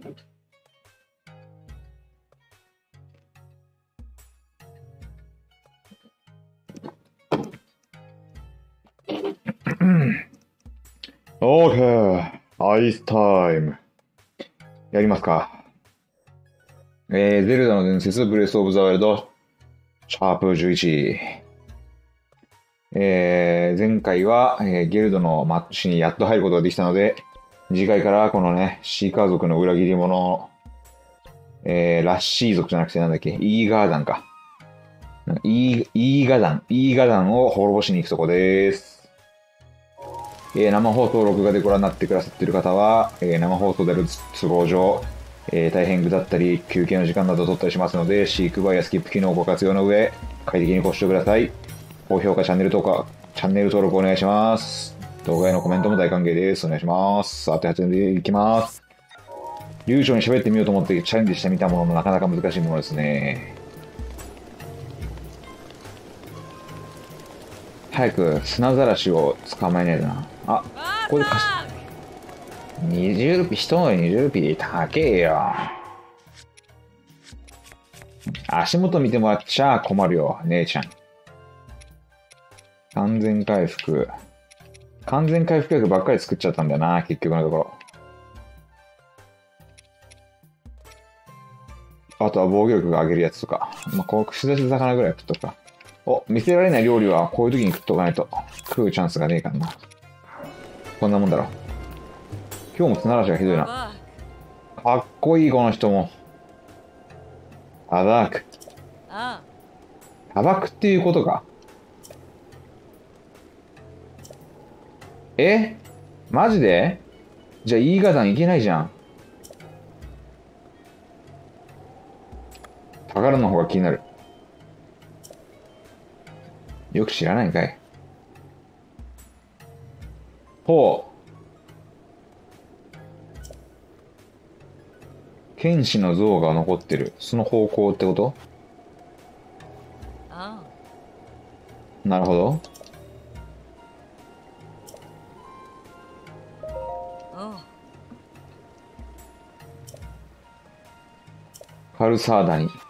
オーケー、アイスタイム。やりますか。ゼルダの伝説、ブレスオブザワイルド、シャープ11。前回は、ゲルドのマッチにやっと入ることができたので、次回からこのね、シーカー族の裏切り者、ラッシー族じゃなくてなんだっけ、イーガーダンか。イーガダンを滅ぼしに行くとこです。生放送録画でご覧になってくださっている方は、生放送である都合上、大変具だったり、休憩の時間などを取ったりしますので、シークバイやスキップ機能をご活用の上、快適にご視聴ください。高評価、チャンネル登録お願いします。動画へのコメントも大歓迎です。お願いします。さて、始めていきます。流暢に喋ってみようと思ってチャレンジしてみたもののなかなか難しいものですね。早く砂ざらしを捕まえないとな。あ、ここで貸し、20ルピー、一乗り20ルピー高えよ。足元見てもらっちゃ困るよ、姉ちゃん。完全回復薬ばっかり作っちゃったんだよな、結局のところ。あとは防御力が上げるやつとか。まあ、こう、串刺し魚ぐらい食っとくか。お、見せられない料理はこういう時に食っとかないと食うチャンスがねえからな。こんなもんだろ。今日も砂嵐がひどいな。かっこいい、この人も。タバク。タバクっていうことか。マジで？じゃあ、イーガダンいけないじゃん。宝の方が気になる。よく知らないんかい。ほう。剣士の像が残ってる。その方向ってこと？なるほど。カルサーダに。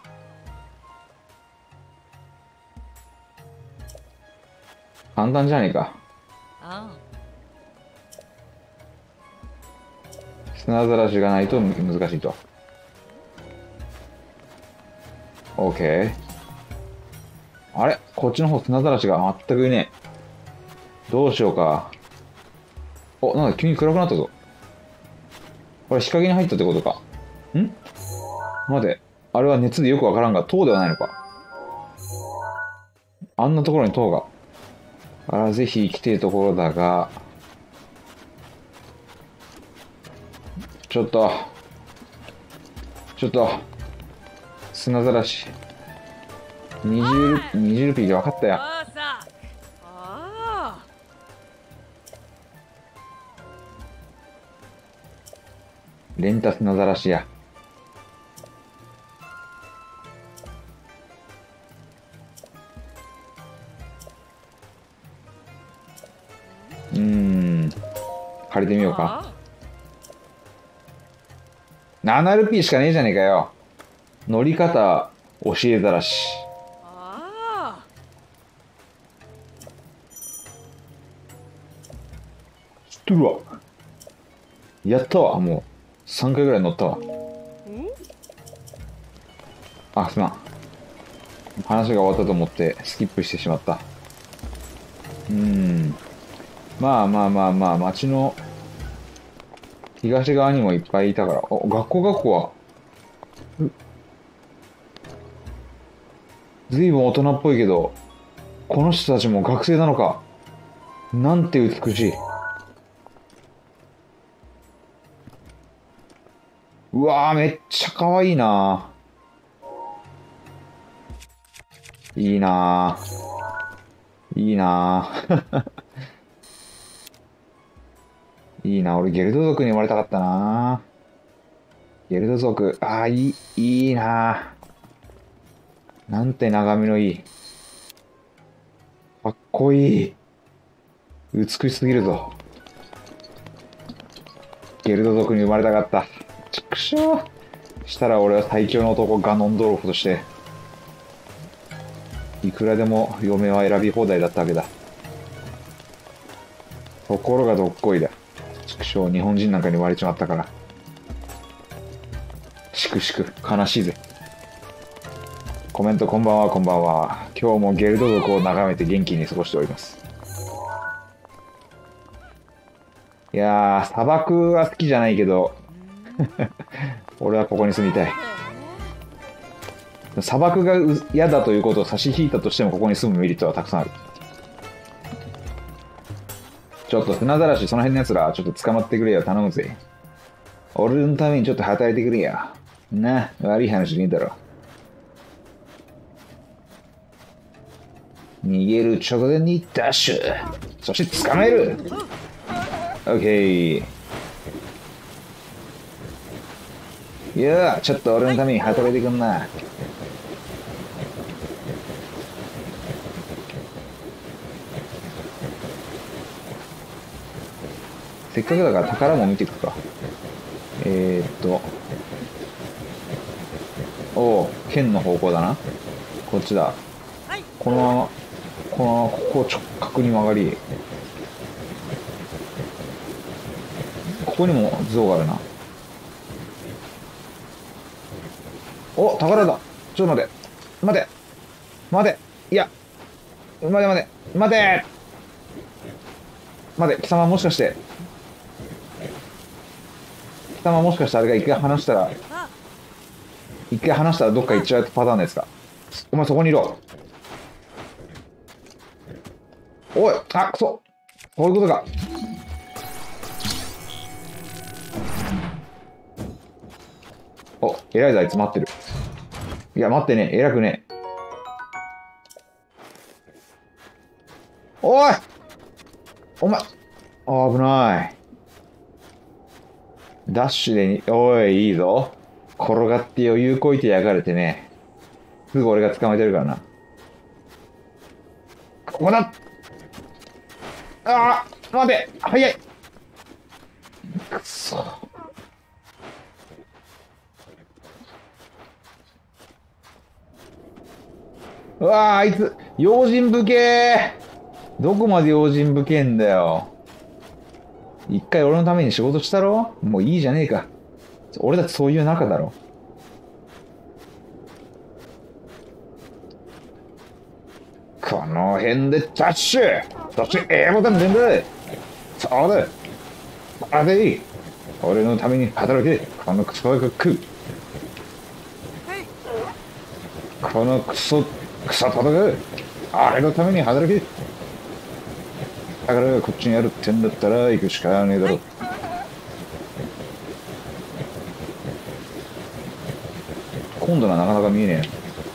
簡単じゃねえか。砂ざらしがないと難しいと。OK。あれこっちの方砂ざらしが全くいねえ。どうしようか。お、なんか急に暗くなったぞ。これ仕掛けに入ったってことか。ん待て。あれは熱でよくわからんが、塔ではないのか。あんなところに塔が。あら、ぜひ来ているところだが。ちょっと、砂ざらし。20ルピーで分かったよ。レンタ砂ざらしや。借りてみようか。7ルピーしかねえじゃねえかよ。乗り方教えざらし。知っとるわ。やったわ。もう3回ぐらい乗ったわ。あ、すまん。話が終わったと思ってスキップしてしまった。まあ、街の東側にもいっぱいいたから。お、学校は、ずいぶん大人っぽいけど、この人たちも学生なのか。なんて美しい。うわー、めっちゃ可愛いな。いいな。いいな。いいな。俺、ゲルド族に生まれたかったな。ゲルド族。いいな。なんて眺めのいい。かっこいい。美しすぎるぞ。ゲルド族に生まれたかった。ちっくしょう。したら俺は最強の男ガノンドロフとして、いくらでも嫁は選び放題だったわけだ。ところがどっこいだ。ちくしょう、日本人なんかに割れちまったから。しくしく、悲しいぜ。コメントこんばんは、こんばんは。今日もゲルド族を眺めて元気に過ごしております。いやー、砂漠は好きじゃないけど、俺はここに住みたい。砂漠が嫌だということを差し引いたとしても、ここに住むメリットはたくさんある。ちょっと船ざらし、その辺の奴ら、ちょっと捕まってくれよ、頼むぜ。俺のためにちょっと働いてくれよ。な、悪い話ねえだろ。逃げる直前にダッシュ。そして捕まえる。オッケー。いやー、ちょっと俺のために働いてくんな。せっかくだから宝も見ていくか。おお、剣の方向だな。こっちだ。このまま、ここ直角に曲がり。ここにも像があるな。お、宝だ。ちょっと待て。待て。待て。いや。待て待て。待て。待て。貴様もしかして。貴様もしかしてあれが一回離したらどっか行っちゃうパターンのやつか。お前そこにいろ。おい、あ、くそ。こういうことか。お、偉いぞ、あいつ待ってる。いや、待ってねえ。偉くねえ。おいお前、危ない。ダッシュでおい、いいぞ。転がって余裕こいてやがれてね。すぐ俺が捕まえてるからな。ここだ。ああ、待て、早い。くそ。うわあ、あいつ、用心深え。どこまで用心深えんだよ。一回俺のために仕事したろ？もういいじゃねえか。俺たちそういう仲だろ。この辺でダッシュ。そして A ボタン連打。そうだ。あれでいい。俺のために働け。このクソが食う。このクソ戦う。あれのために働け。だからこっちにあるってんだったら行くしかねえだろ。今度はなかなか見えね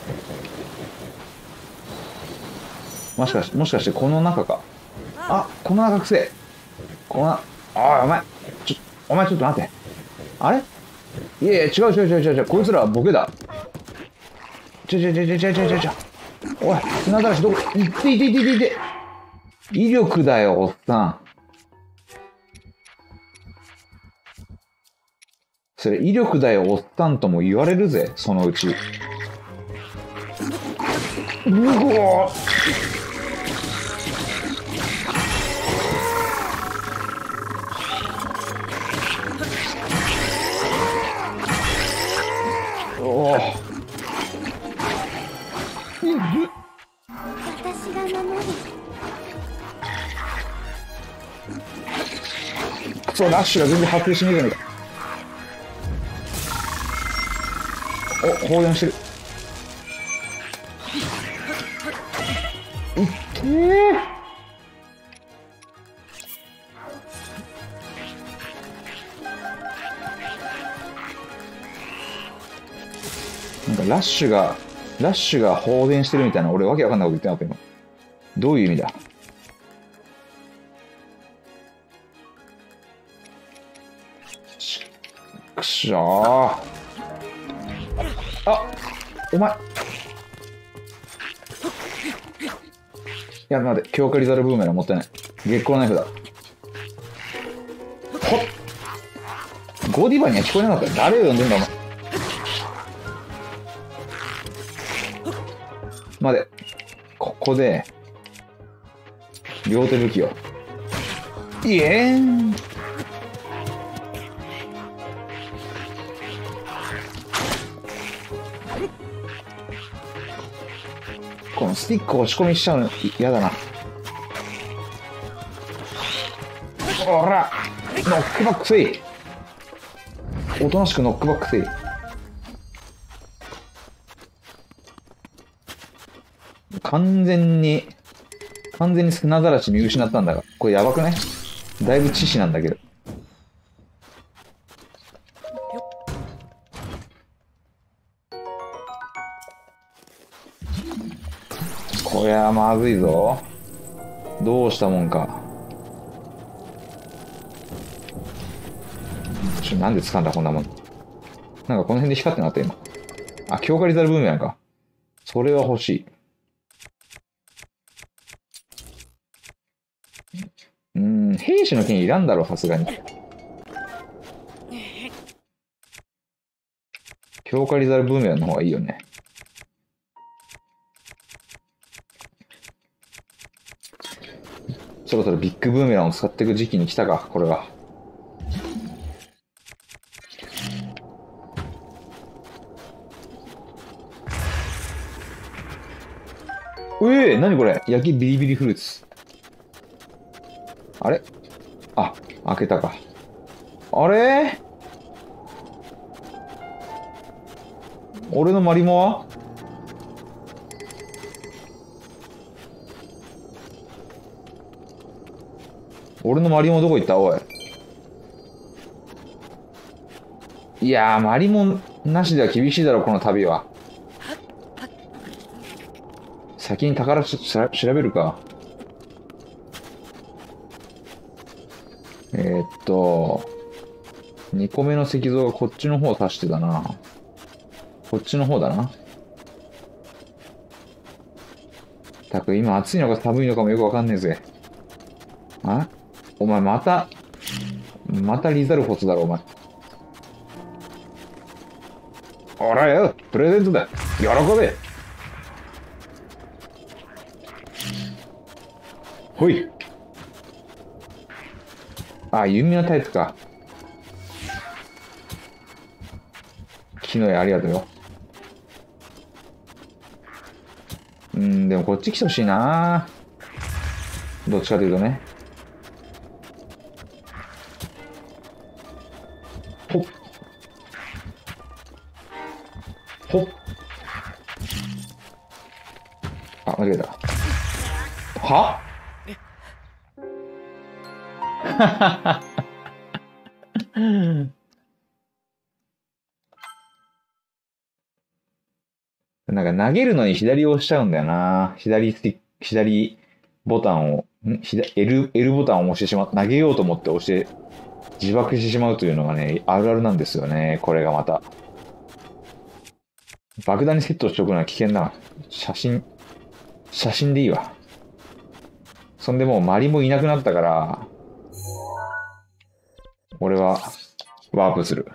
え。もしかしてこの中か。あ、この中くせ。この、お前ちょっと待って。あれ？いやいや、違う。こいつらはボケだ。おい、砂だらしどこ、いて。威力だよ、おっさん。それ、威力だよ、おっさんとも言われるぜ、そのうち。うおお私が守る。 そう、ラッシュが全然発生しねえじゃねえか。お、放電してる。いっけー。なんかラッシュが放電してるみたいな、俺わけわかんないこと言ってなかった今。どういう意味だ。くしょー。あ、お前。いや、待って、強化リザルブーメラン持ってない。月光ナイフだ。ほっ。 ゴディバには聞こえなかったよ。誰を呼んでんだお前。待て。ここで、両手武器を。イエーン。このスティック押し込みしちゃうの嫌だな。ほらノックバックせい。おとなしくノックバックせい。完全に砂ざらし見失ったんだが、これやばくない？だいぶ致死なんだけど。こりゃまずいぞ。どうしたもんか。なんで掴んだこんなもん。なんかこの辺で光ってなかった今。あ、強化リザルブーメランか。それは欲しい。兵士の剣いらんだろ、さすがに。強化リザルブーメランの方がいいよね。そろそろビッグブーメランを使っていく時期に来たか、これは。何これ、焼きビリビリフルーツ。あれ、あ、開けたか。あれ、俺のマリモは？俺のマリモどこ行ったおい。いやー、マリモなしでは厳しいだろ、この旅は。先に宝調べるか。2個目の石像がこっちの方を指してたな。こっちの方だな。たく、今暑いのか寒いのかもよくわかんねえぜ。あ？お前またリザルフォスだろ、お前。ほらよ、プレゼントだ。喜べ。ほい。あ、弓のタイプか。木の絵ありがとうよ。でもこっち来てほしいな。どっちかというとね。ほっ。ほっ。あ、間違えた。は？なんか投げるのに左を押しちゃうんだよな。左ボタンを、L ボタンを押してしまう。投げようと思って押して自爆してしまうというのがね、あるあるなんですよね。これがまた。爆弾にセットしておくのは危険だな。写真でいいわ。そんでもうマリもいなくなったから、俺はワープする。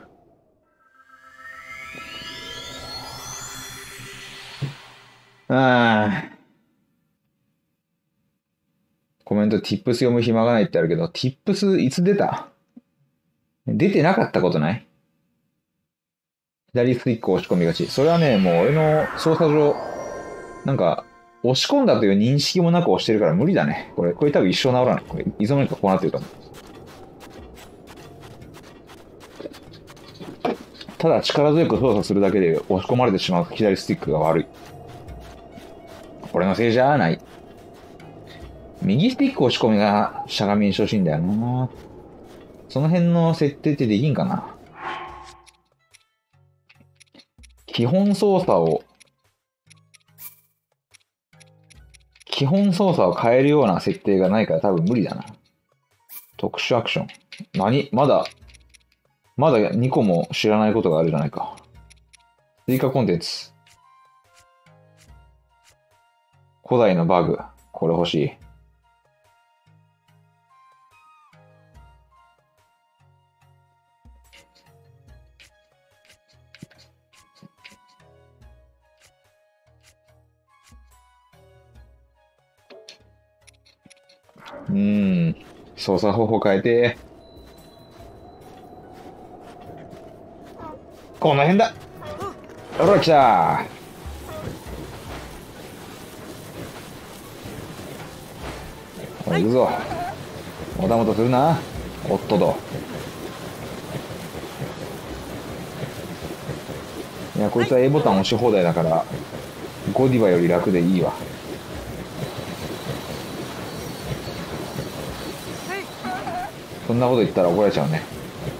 コメント、Tips 読む暇がないってあるけど、Tips いつ出た？出てなかったことない？左スティック押し込みがち。それはね、もう俺の操作上、なんか、押し込んだという認識もなく押してるから無理だね。これ多分一生治らない。これ、いつの間にかこうなってると思う。ただ力強く操作するだけで押し込まれてしまう左スティックが悪い。これのせいじゃない。右スティック押し込みがしゃがみにしてほしいんだよな。その辺の設定ってできんかな。基本操作を変えるような設定がないから多分無理だな。特殊アクション。まだ2個も知らないことがあるじゃないか。追加コンテンツ。古代のバグ。これ欲しい。 操作方法変えて。この辺だ。ほら、来た。おい、行くぞ。もたもたするな。おっとと。いや、こいつは A ボタン押し放題だから、ゴディバより楽でいいわ。そんなこと言ったら怒られちゃうね。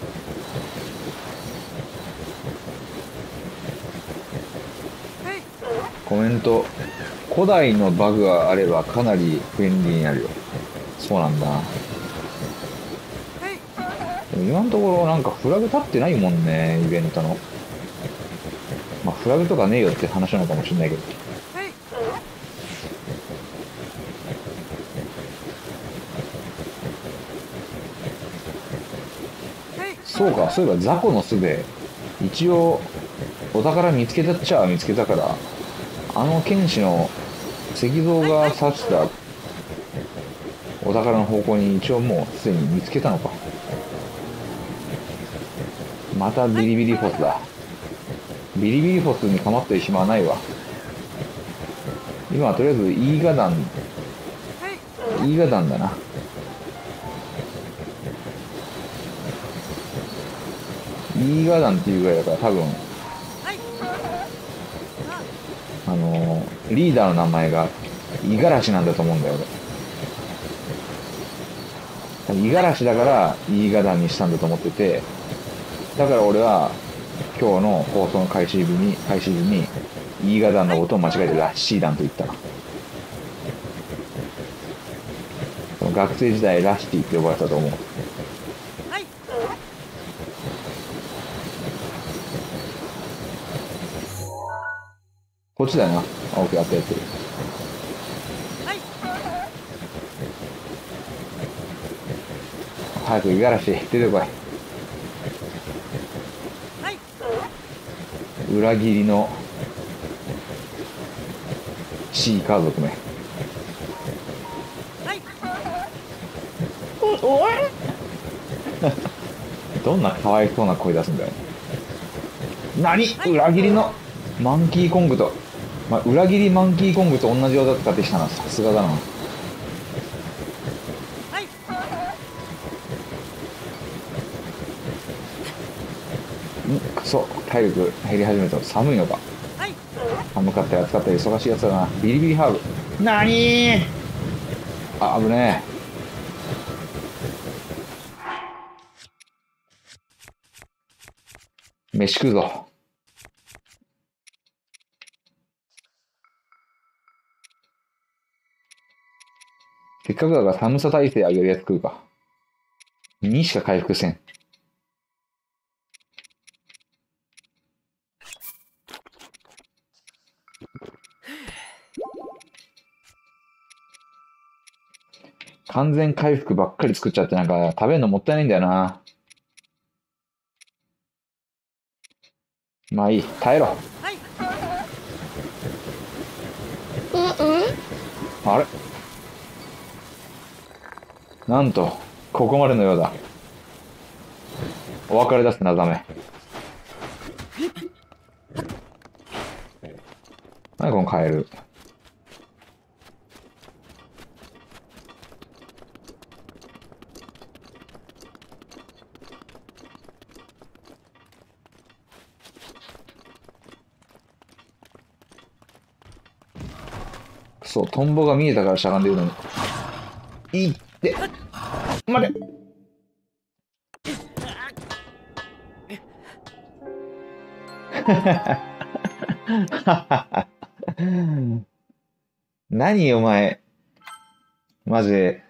コメント。古代のバグがあればかなり便利になるよ。そうなんだ。でも今のところなんかフラグ立ってないもんね、イベントの。まあフラグとかねえよって話なのかもしれないけど。そうか、そういえば雑魚の巣で一応お宝見つけたっちゃ見つけたから、あの剣士の石像が指したお宝の方向に一応もうすでに見つけたのか。またビリビリフォスだ。ビリビリフォスに構ってる暇はないわ。今はとりあえずイーガダンだな。イーガダンっていうぐらいだから多分リーダーの名前が五十嵐なんだと思うんだよ俺。五十嵐だからイーガダンにしたんだと思ってて、だから俺は今日の放送の開始日にイーガダンのことを間違えてラッシーダンと言ったの。その学生時代ラッシーって呼ばれたと思う。こっちだよな。オッケー、やってる。早く五十嵐出てこい。裏切りの C 家族め。どんなかわいそうな声出すんだよ。何？裏切りのマンキーコングと、まあ、裏切りマンキーコングと同じ技使ってきたな。さすがだな。くそ、体力減り始めた。寒いのか。寒かったり暑かったり忙しいやつだな。ビリビリハーブ。なにー。あ、危ねえ。飯食うぞ。せっかくだから寒さ耐性上げるやつ食うか。2しか回復せん。完全回復ばっかり作っちゃってなんか食べるのもったいないんだよな。まあいい、耐えろ。あれ？なんと、ここまでのようだ。お別れだすな、ダメ。何このカエル。そう、トンボが見えたからしゃがんでるのに。いって。待て。何お前。マジで。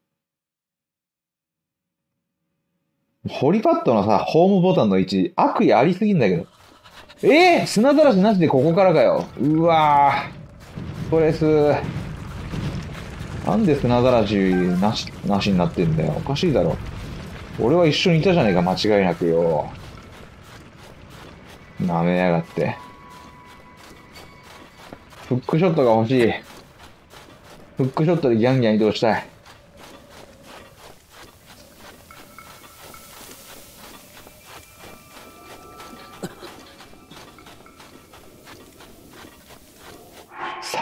ホリパッドのさ、ホームボタンの位置、悪意ありすぎんだけど。砂だらしなしでここからかよ。うわぁ。ストレス。なんで砂だらしなしになってんだよ。おかしいだろ。俺は一緒にいたじゃねえか、間違いなくよ。舐めやがって。フックショットが欲しい。フックショットでギャンギャン移動したい。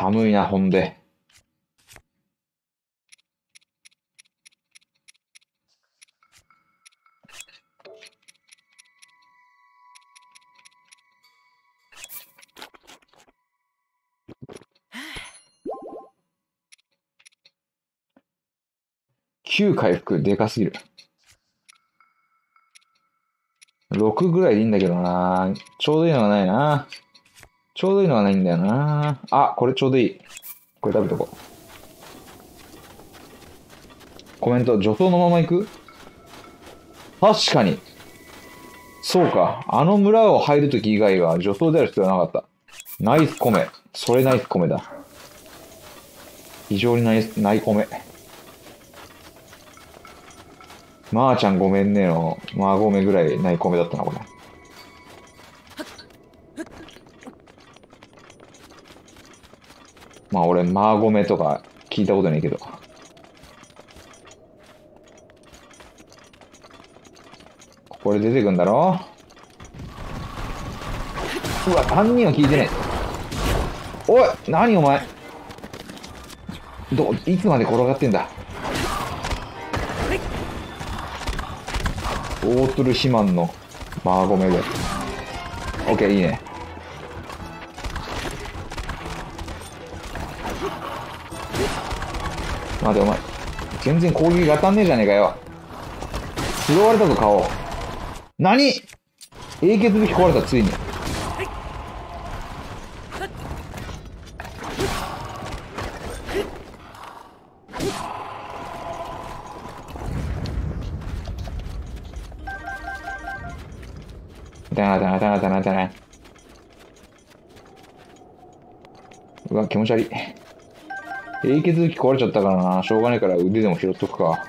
寒いな、ほんで。9回復、でかすぎる。6ぐらいでいいんだけどな。ちょうどいいのがないな。ちょうどいいのがないんだよな。あ、これちょうどいい。これ食べとこう。コメント、女装のまま行く？確かに。そうか。あの村を入るとき以外は女装である必要はなかった。ナイスコメ。それナイスコメだ。非常にナイコメ。まーちゃんごめんねの、まあごめぐらいナイコメだったな、これ。まあ俺、まあごめとか聞いたことないけど。これ出てくんだろ？うわ、3人は聞いてねえ。おい、何お前。いつまで転がってんだ。大鶴肥満のマーゴメで。オッケー、いいね。待て、お前。全然攻撃が当たんねえじゃねえかよ。拾われたぞ、顔。何？英傑武器壊れた、ついに。だな。うわ、気持ち悪い。英傑武器壊れちゃったからな。しょうがないから腕でも拾っとくか。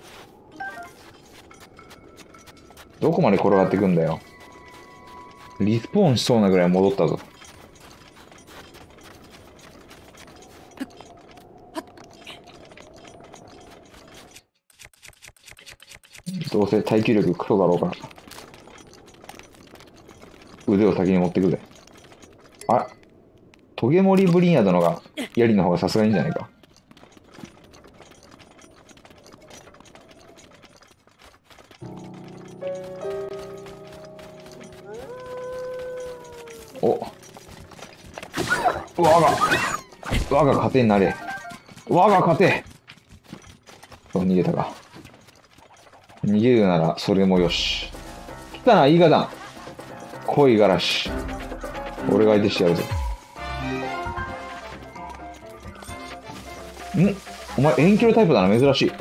どこまで転がってくんだよ。リスポーンしそうなぐらい戻ったぞ。どうせ耐久力クソだろうから。腕を先に持ってくぜ。あ、トゲモリブリンヤ殿が、ヤリの方がさすがにいいんじゃないか。お。我が糧になれ。我が糧。そう、逃げたか。逃げるなら、それもよし。来たな、イガダン。恋がらし。俺が相手してやるぜ。お前遠距離タイプだな、珍しい。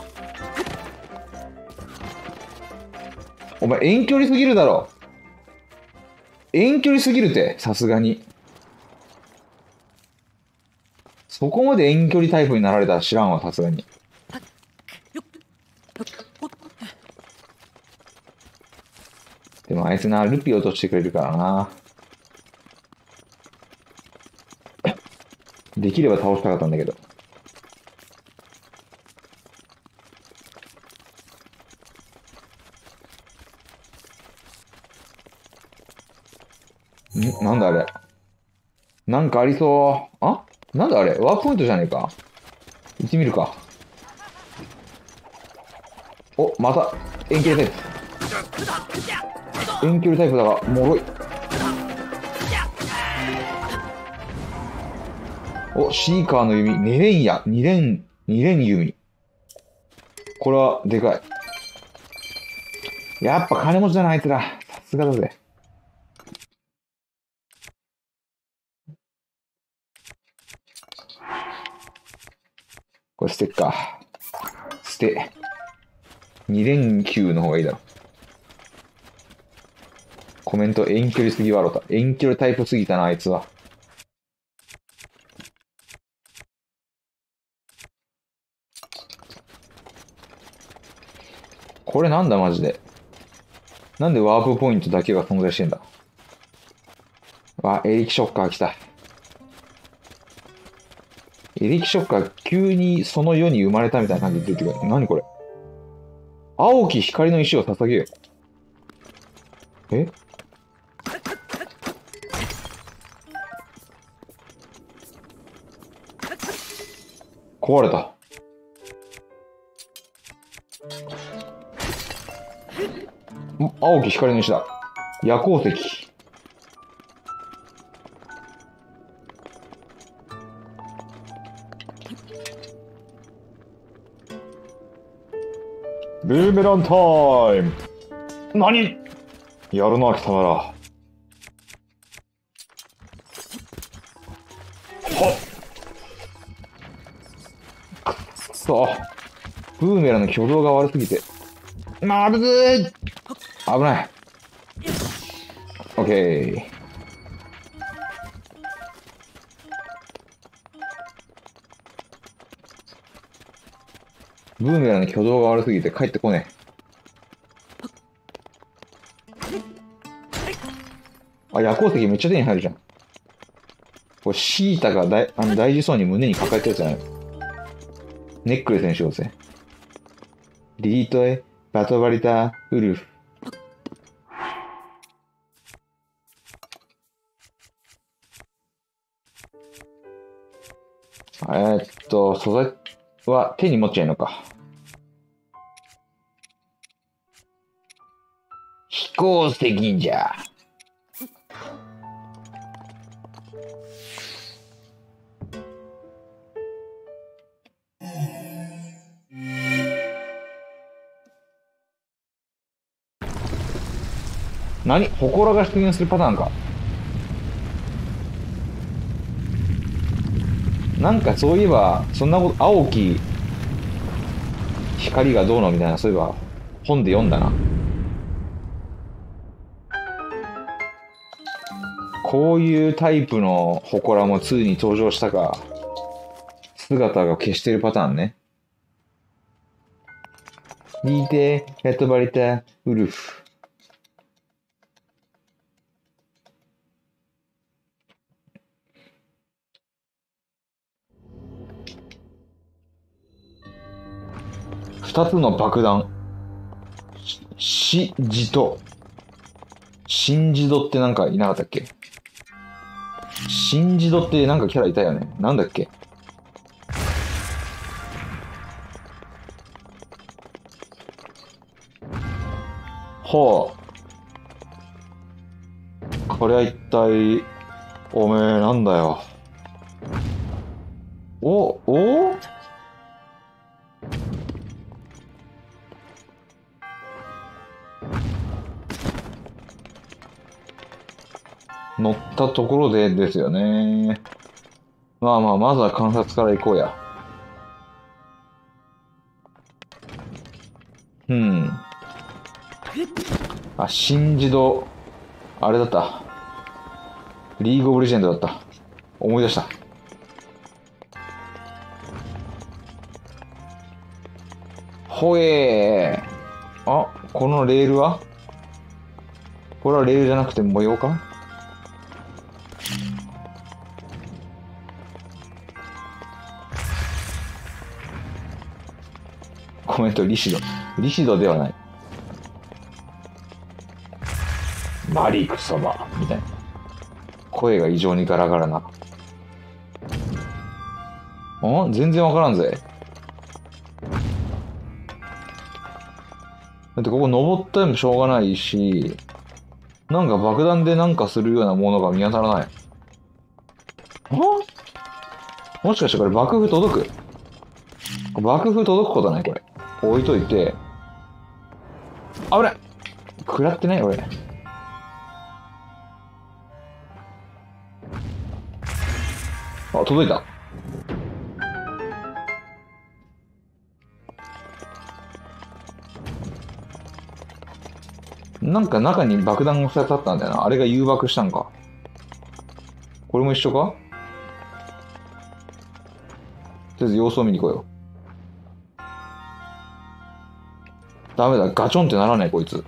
お前遠距離すぎるだろ。遠距離すぎるって、さすがに。そこまで遠距離タイプになられたら知らんわ、さすがに。でもあいつな、ルピ落としてくれるからな。できれば倒したかったんだけど。なんだあれ。なんかありそう。あ、なんだあれ。ワープポイントじゃねえか。行ってみるか。お、また、遠距離タイプ。遠距離タイプだが、もろい。お、シーカーの弓。2連矢。2連弓。これは、でかい。やっぱ金持ちだな、あいつら。さすがだぜ。これ捨てっか。捨て。2連球の方がいいだろ。コメント、遠距離すぎわろた。遠距離タイプすぎたな、あいつは。これなんだ、マジで。なんでワープポイントだけが存在してんだ。エリキショッカー来た。エリキショッカー、急にその世に生まれたみたいな感じで出てくる。何これ。青き光の石を捧げよ。え？ 壊れた。青き光の石だ。夜光石。ブーメランタイム。何やるな、貴様ら。はっ。くそ。ブーメランの挙動が悪すぎて。まずい。危ない。オッケー。ブーメランの挙動が悪すぎて帰ってこねえ。あ、夜光石めっちゃ手に入るじゃん。これシータが大事そうに胸に抱えたやつじゃないの。ネックレスにしようぜ。リートエ、バトバリタ、ウルフ。素材は手に持っちゃいのか。飛行石じゃ。何？祠が出現するパターンか。なんかそういえば、そんなこと、青き光がどうのみたいな、そういえば本で読んだな。こういうタイプの祠も2に登場したか。姿が消してるパターンね。リーテ、ヤトバリタ、ウルフ。二つの爆弾。し、じと。新ジドってなんかいなかったっけ？新ジドってなんかキャラいたよね。なんだっけ？はあ。これは一体、おめえなんだよ。お乗ったところでですよね。まあまあ、まずは観察から行こうや。あ、新自動、あれだった。リーグオブレジェンドだった。思い出した。ほえー。あ、このレールは？これはレールじゃなくて模様か？コメント、リシド。リシドではない。マリクソバみたいな。声が異常にガラガラな。全然わからんぜ。だってここ登ってもしょうがないし、なんか爆弾でなんかするようなものが見当たらない。もしかしてこれ爆風届く？爆風届くことないこれ。置いといて。危ない！食らってない俺。あ、届いた。なんか中に爆弾が2つあったんだよな。あれが誘爆したんか。これも一緒か？とりあえず様子を見に行こうよ。ダメだ。ガチョンってならないこいつ。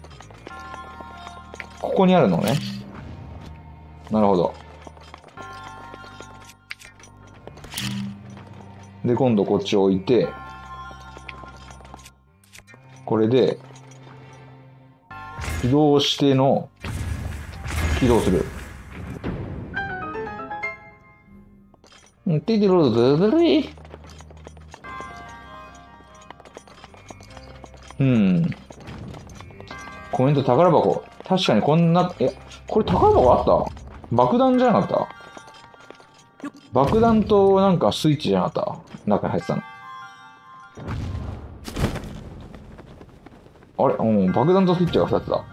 ここにあるのね。なるほど。で、今度こっち置いて、これで、起動しての、起動する。ティディローズズルリうん。コメント宝箱。確かにこんな、これ宝箱あった？爆弾じゃなかった？爆弾となんかスイッチじゃなかった？中に入ってたの。あれうん、爆弾とスイッチが2つだ。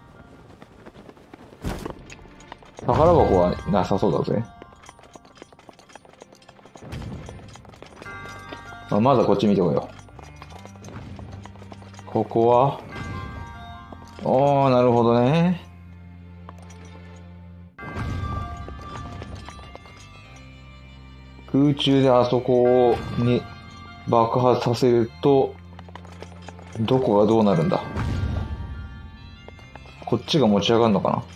宝箱はなさそうだぜ。まずはこっち見てこよう。ここはなるほどね。空中であそこに爆発させると、どこがどうなるんだ？こっちが持ち上がるのかな？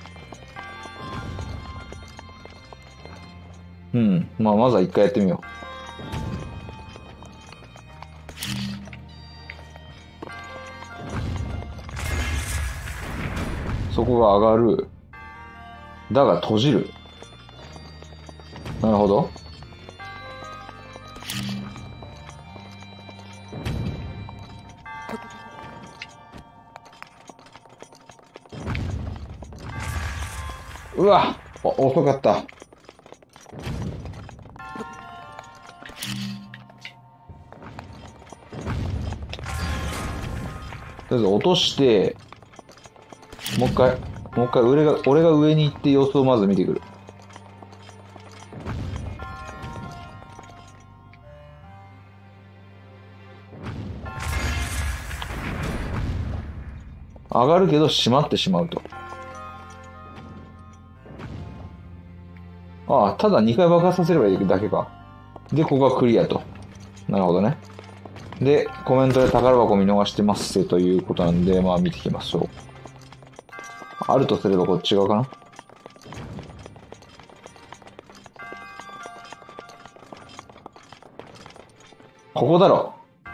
うん。まずは一回やってみよう。そこが上がる。だが閉じる。なるほど。うわ遅かった。とりあえず落として、もう一回俺が上に行って様子をまず見てくる。上がるけど閉まってしまうと。ただ2回爆発させればいいだけか。で、ここがクリアと。なるほどね。で、コメントで宝箱見逃してますせということなんで、見ていきましょう。あるとすればこっち側かな。ここだろ。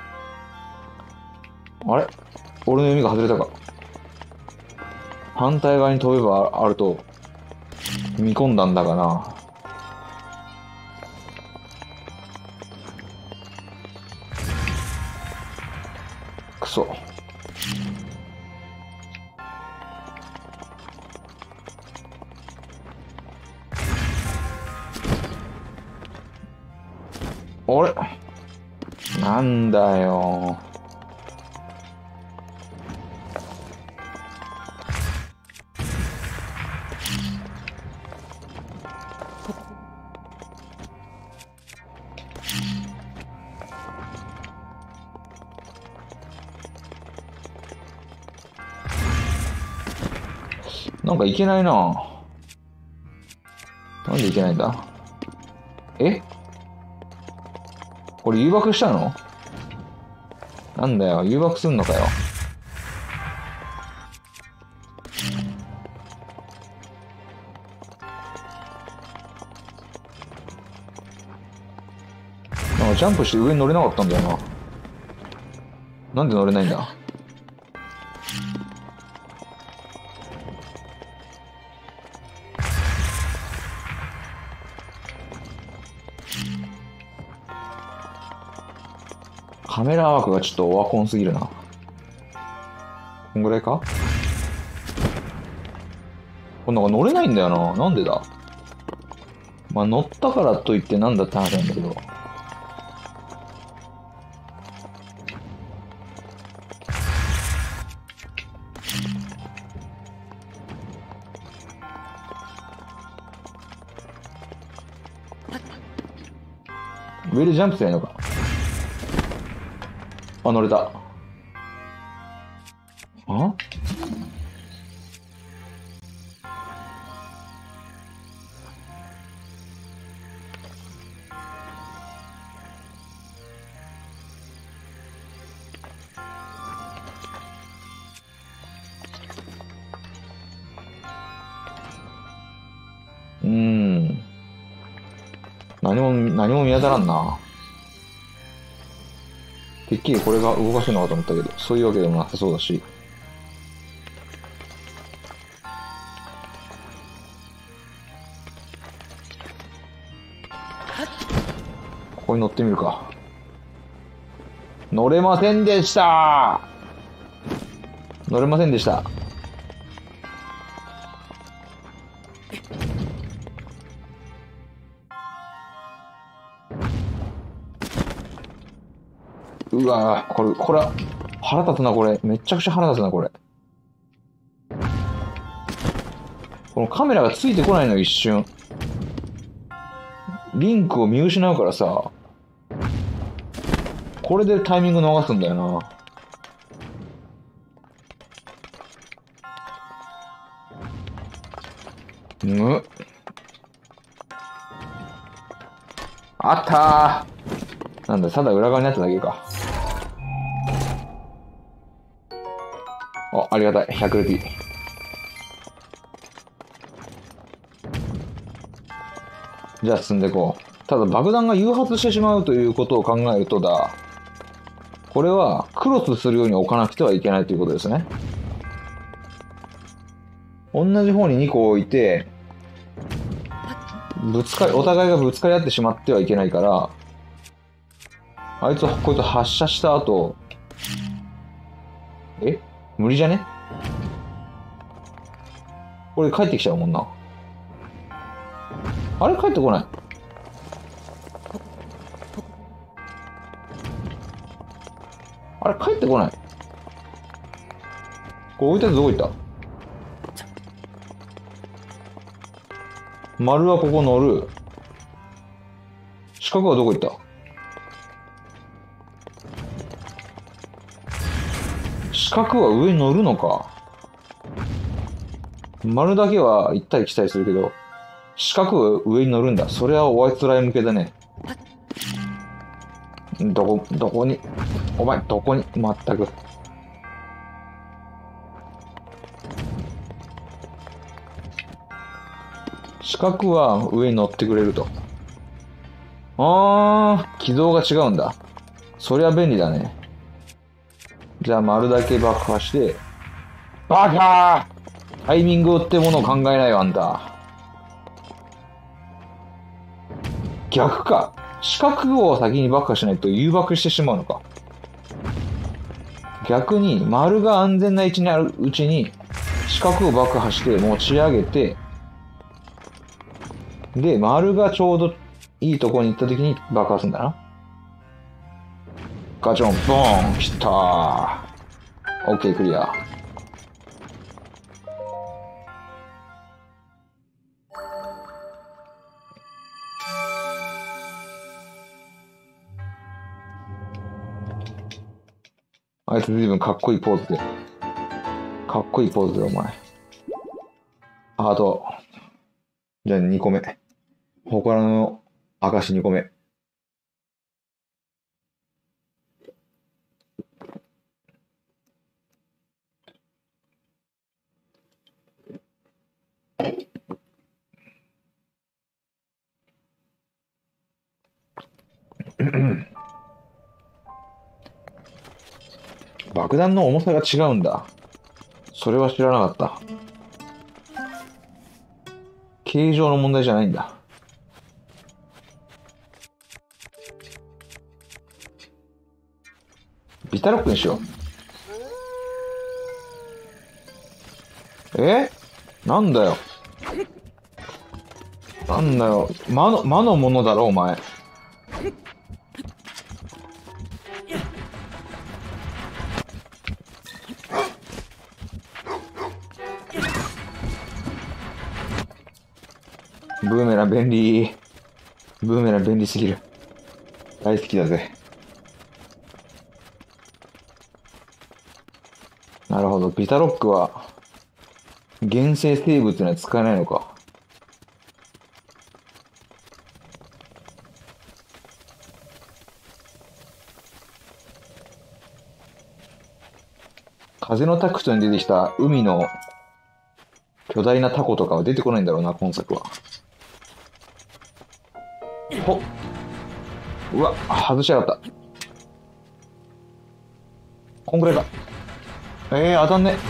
あれ俺の読みが外れたか。反対側に飛べばあると見込んだんだがな。くそ。あれなんだよ。なんかいけないな。なんでいけないんだ？これ誘爆したの？なんだよ、誘爆すんのかよ。なんかジャンプして上に乗れなかったんだよな。なんで乗れないんだ？カメラワークがちょっとオワコンすぎるな。こんぐらいか？こんなんか乗れないんだよな。なんでだ？乗ったからといってなんだって話なんだけど。上でジャンプすればいいのか？乗れた。何も見当たらんな。てっきりこれが動かせるのかと思ったけど、そういうわけでもなさそうだし。ここに乗ってみるか。乗れませんでした。 乗れませんでした。うわぁ、これは、腹立つな、これ。めっちゃくちゃ腹立つな、これ。このカメラがついてこないの、一瞬。リンクを見失うからさ、これでタイミング逃すんだよな。あったー。なんだ、ただ裏側になっただけか。ありがたい。100ルピー。じゃあ進んでいこう。ただ爆弾が誘発してしまうということを考えるとだ、これはクロスするように置かなくてはいけないということですね。同じ方に2個置いて、お互いがぶつかり合ってしまってはいけないから、あいつはこいつ発射した後、無理じゃね？これ帰ってきちゃうもんな。あれ帰ってこない。あれ帰ってこない。これ置いたやつどこ行った？丸はここ乗る。四角はどこ行った？四角は上に乗るのか。丸だけは行ったり来たりするけど、四角は上に乗るんだ。それはおあいつらへ向けだね。どこに、お前、どこに、まったく。四角は上に乗ってくれると。軌道が違うんだ。そりゃ便利だね。じゃあ丸だけ爆破して、バカー！タイミングってものを考えないよ、あんた。逆か。四角を先に爆破しないと誘爆してしまうのか。逆に丸が安全な位置にあるうちに四角を爆破して持ち上げて、で、丸がちょうどいいところに行った時に爆破するんだな。ガチョン、ボーン、きたー。OK、クリア。あいつ随分かっこいいポーズで。かっこいいポーズで、お前。あと、じゃあ2個目。他の証2個目。爆弾の重さが違うんだ。それは知らなかった。形状の問題じゃないんだ。ビタロックにしよう。なんだよ。なんだよ。魔のものだろ、お前。ブーメラン便利。ブーメラン便利すぎる。大好きだぜ。なるほど。ビタロックは、原生生物には使えないのか。風のタクトに出てきた海の巨大なタコとかは出てこないんだろうな、今作は。ほっ。うわ、外しやがった。こんぐらいか。当たんね。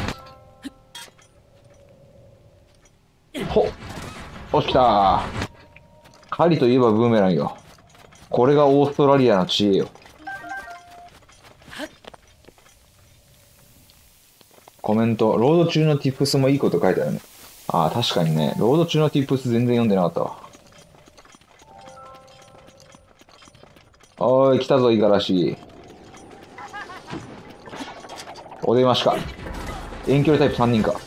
ほっ。落ちたー。狩りといえばブーメランよ。これがオーストラリアの知恵よ。こコメント。ロード中の tips もいいこと書いてあるね。ああ、確かにね。ロード中の tips 全然読んでなかったわ。おーい、来たぞ、五十嵐。お出ましか。遠距離タイプ3人か。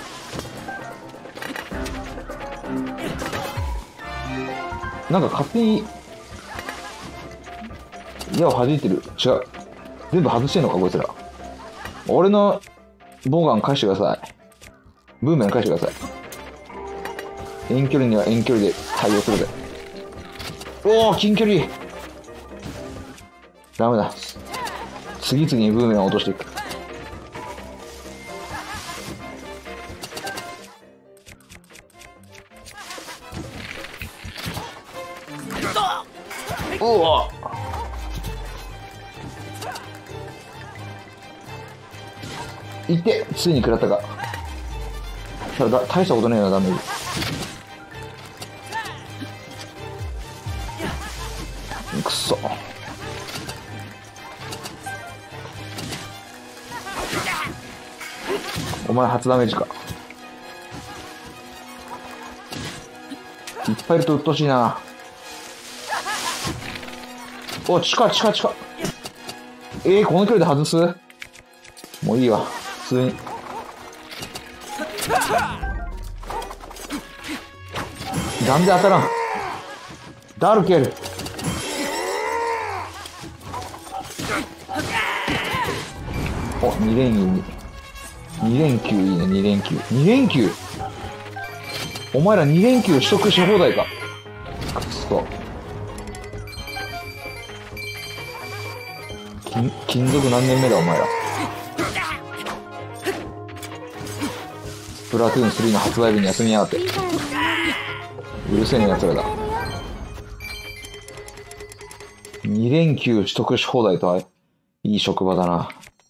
なんか勝手に矢を弾いてる。違う。全部外してんのか、こいつら。俺のボウガン返してください。ブーメラン返してください。遠距離には遠距離で対応するぜ。おお、近距離。ダメだ。次々にブーメランを落としていく。おお。いって、ついに食らったか。ただ、大したことねえな、ダメージ。くそ。お前初ダメージか。いっぱいいると鬱陶しいな。お、近い。この距離で外す？もういいわ。普通に。なんで当たらん？ダルケル。お、2連休に。2連休いいね、2連休。2連休？お前ら2連休取得し放題か。くそ。金属何年目だお前ら。スプラトゥーン3の発売日に休みやがって。うるせえね奴らだ。2連休取得し放題とはいい職場だな。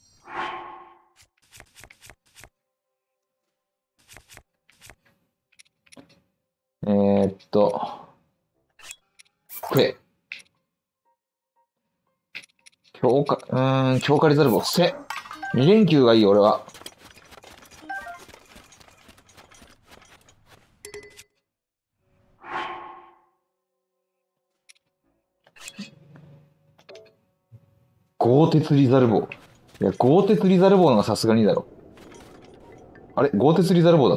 これ。強化リザルブを2連休がいい、俺は。鋼鉄リザルボー。いや、鋼鉄リザルボーのがさすがにいいだろ。あれ鋼鉄リザルボーだった。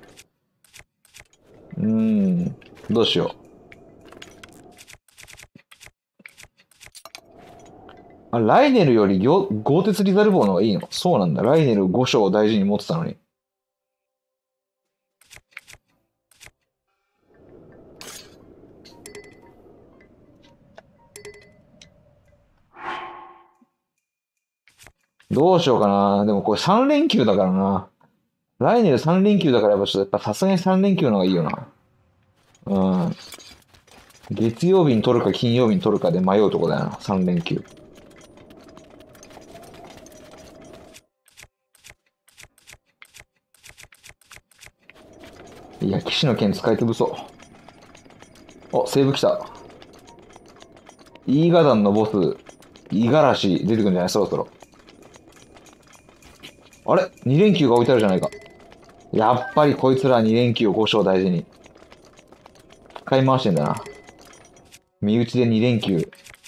どうしよう。あ、ライネルより鋼鉄リザルボーの方がいいの？そうなんだ。ライネル5章を大事に持ってたのに。どうしようかな。でもこれ3連休だからな。ライネル3連休だからやっぱさすがに3連休の方がいいよな。うん。月曜日に取るか金曜日に取るかで迷うとこだよな。3連休。いや、騎士の剣使い潰そう。お、セーブ来た。イーガダンのボス、イガラシ出てくるんじゃない？そろそろ。あれ ?2 連休が置いてあるじゃないか。やっぱりこいつら2連休を5章大事に。使い回してんだな。身内で2連休。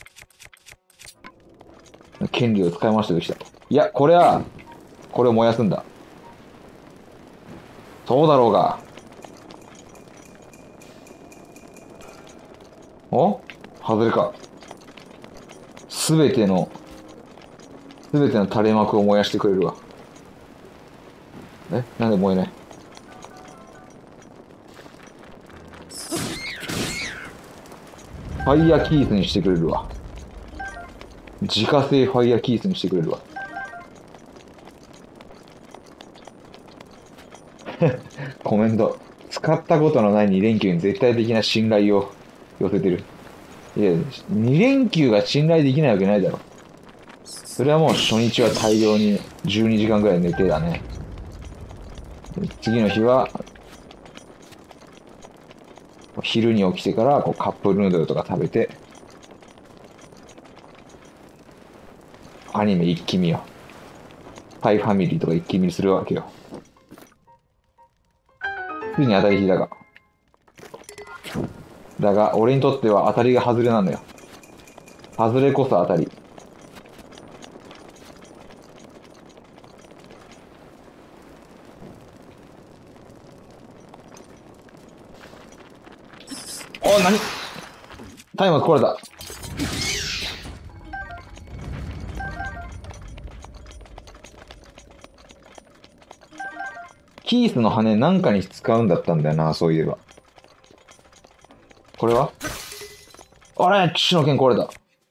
権利を使い回してるきた。いや、これを燃やすんだ。そうだろうが。お？外れか。すべての垂れ幕を燃やしてくれるわ。なんで燃えない？ファイヤーキースにしてくれるわ。自家製ファイヤーキースにしてくれるわ。コメント。使ったことのない2連休に絶対的な信頼を寄せてる。いや、2連休が信頼できないわけないだろ。それはもう初日は大量に12時間ぐらい寝てだね。次の日は、昼に起きてからこうカップヌードルとか食べて、アニメ一気見よパイファミリーとか一気見するわけよ。ついに当たり日だが。だが、俺にとっては当たりが外れなんだよ。外れこそ当たり。お、なにタイム壊れた。キースの羽なんかに使うんだったんだよな、そういえば。これはあれ、騎士の剣壊れた。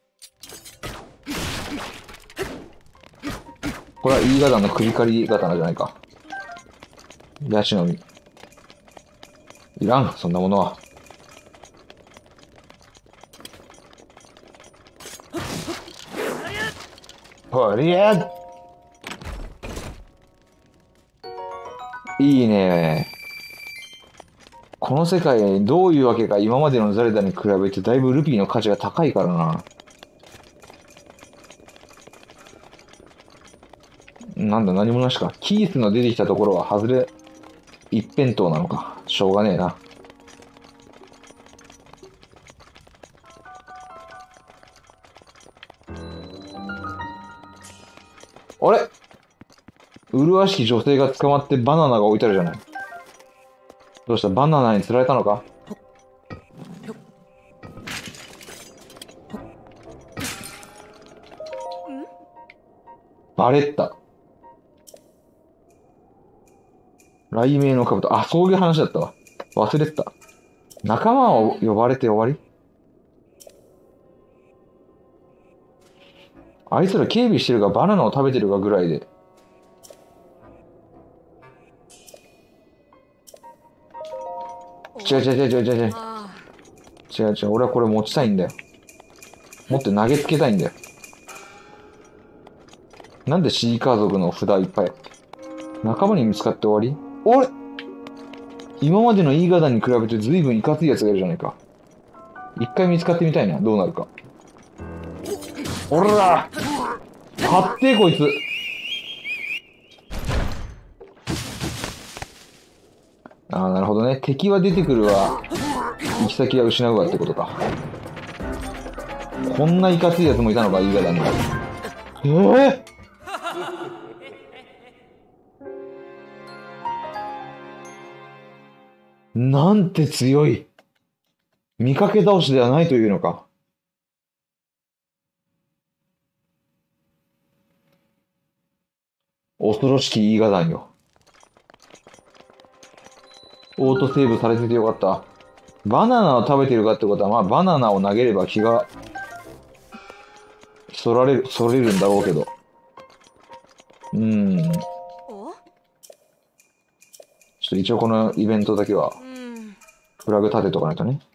これは E 型の首狩り刀じゃないか。ヤシの実。いらん、そんなものは。ほりゃいいね。この世界、どういうわけか今までのザレダに比べてだいぶルピーの価値が高いからな。なんだ、何もなしか。キースの出てきたところは外れ一辺倒なのか。しょうがねえな。あれ麗しき女性が捕まってバナナが置いてあるじゃない。どうしたバナナに釣られたのか。バレッタ。雷鳴の兜。あ、そういう話だったわ。忘れてた。仲間を呼ばれて終わり。あいつら警備してるかバナナを食べてるかぐらいで。違う違う違う違う違う違う。違う違う。俺はこれ持ちたいんだよ。持って投げつけたいんだよ。なんでシーカー族の札いっぱい。仲間に見つかって終わり。俺今までの E 型に比べて随分いかついやつがいるじゃないか。一回見つかってみたいな。どうなるか。おら勝ってこいつ。ああ、なるほどね。敵は出てくるわ。行き先は失うわってことか。こんないかついやつもいたのか、E 型に。なんて強い。見かけ倒しではないというのか。恐ろしき E 型よ。オートセーブされててよかった。バナナを食べてるかってことは、まあバナナを投げれば気がそれるんだろうけど。ちょっと一応このイベントだけは、フラグ立てとかないとね。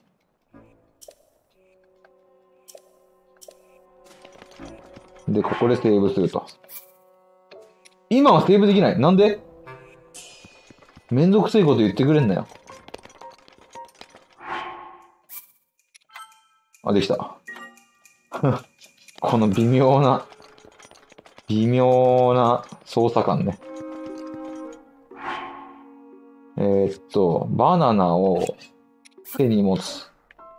で、ここでセーブすると。今はセーブできない。なんでめんどくせえこと言ってくれんなよ。あ、できた。この微妙な操作感ね。バナナを手に持つ。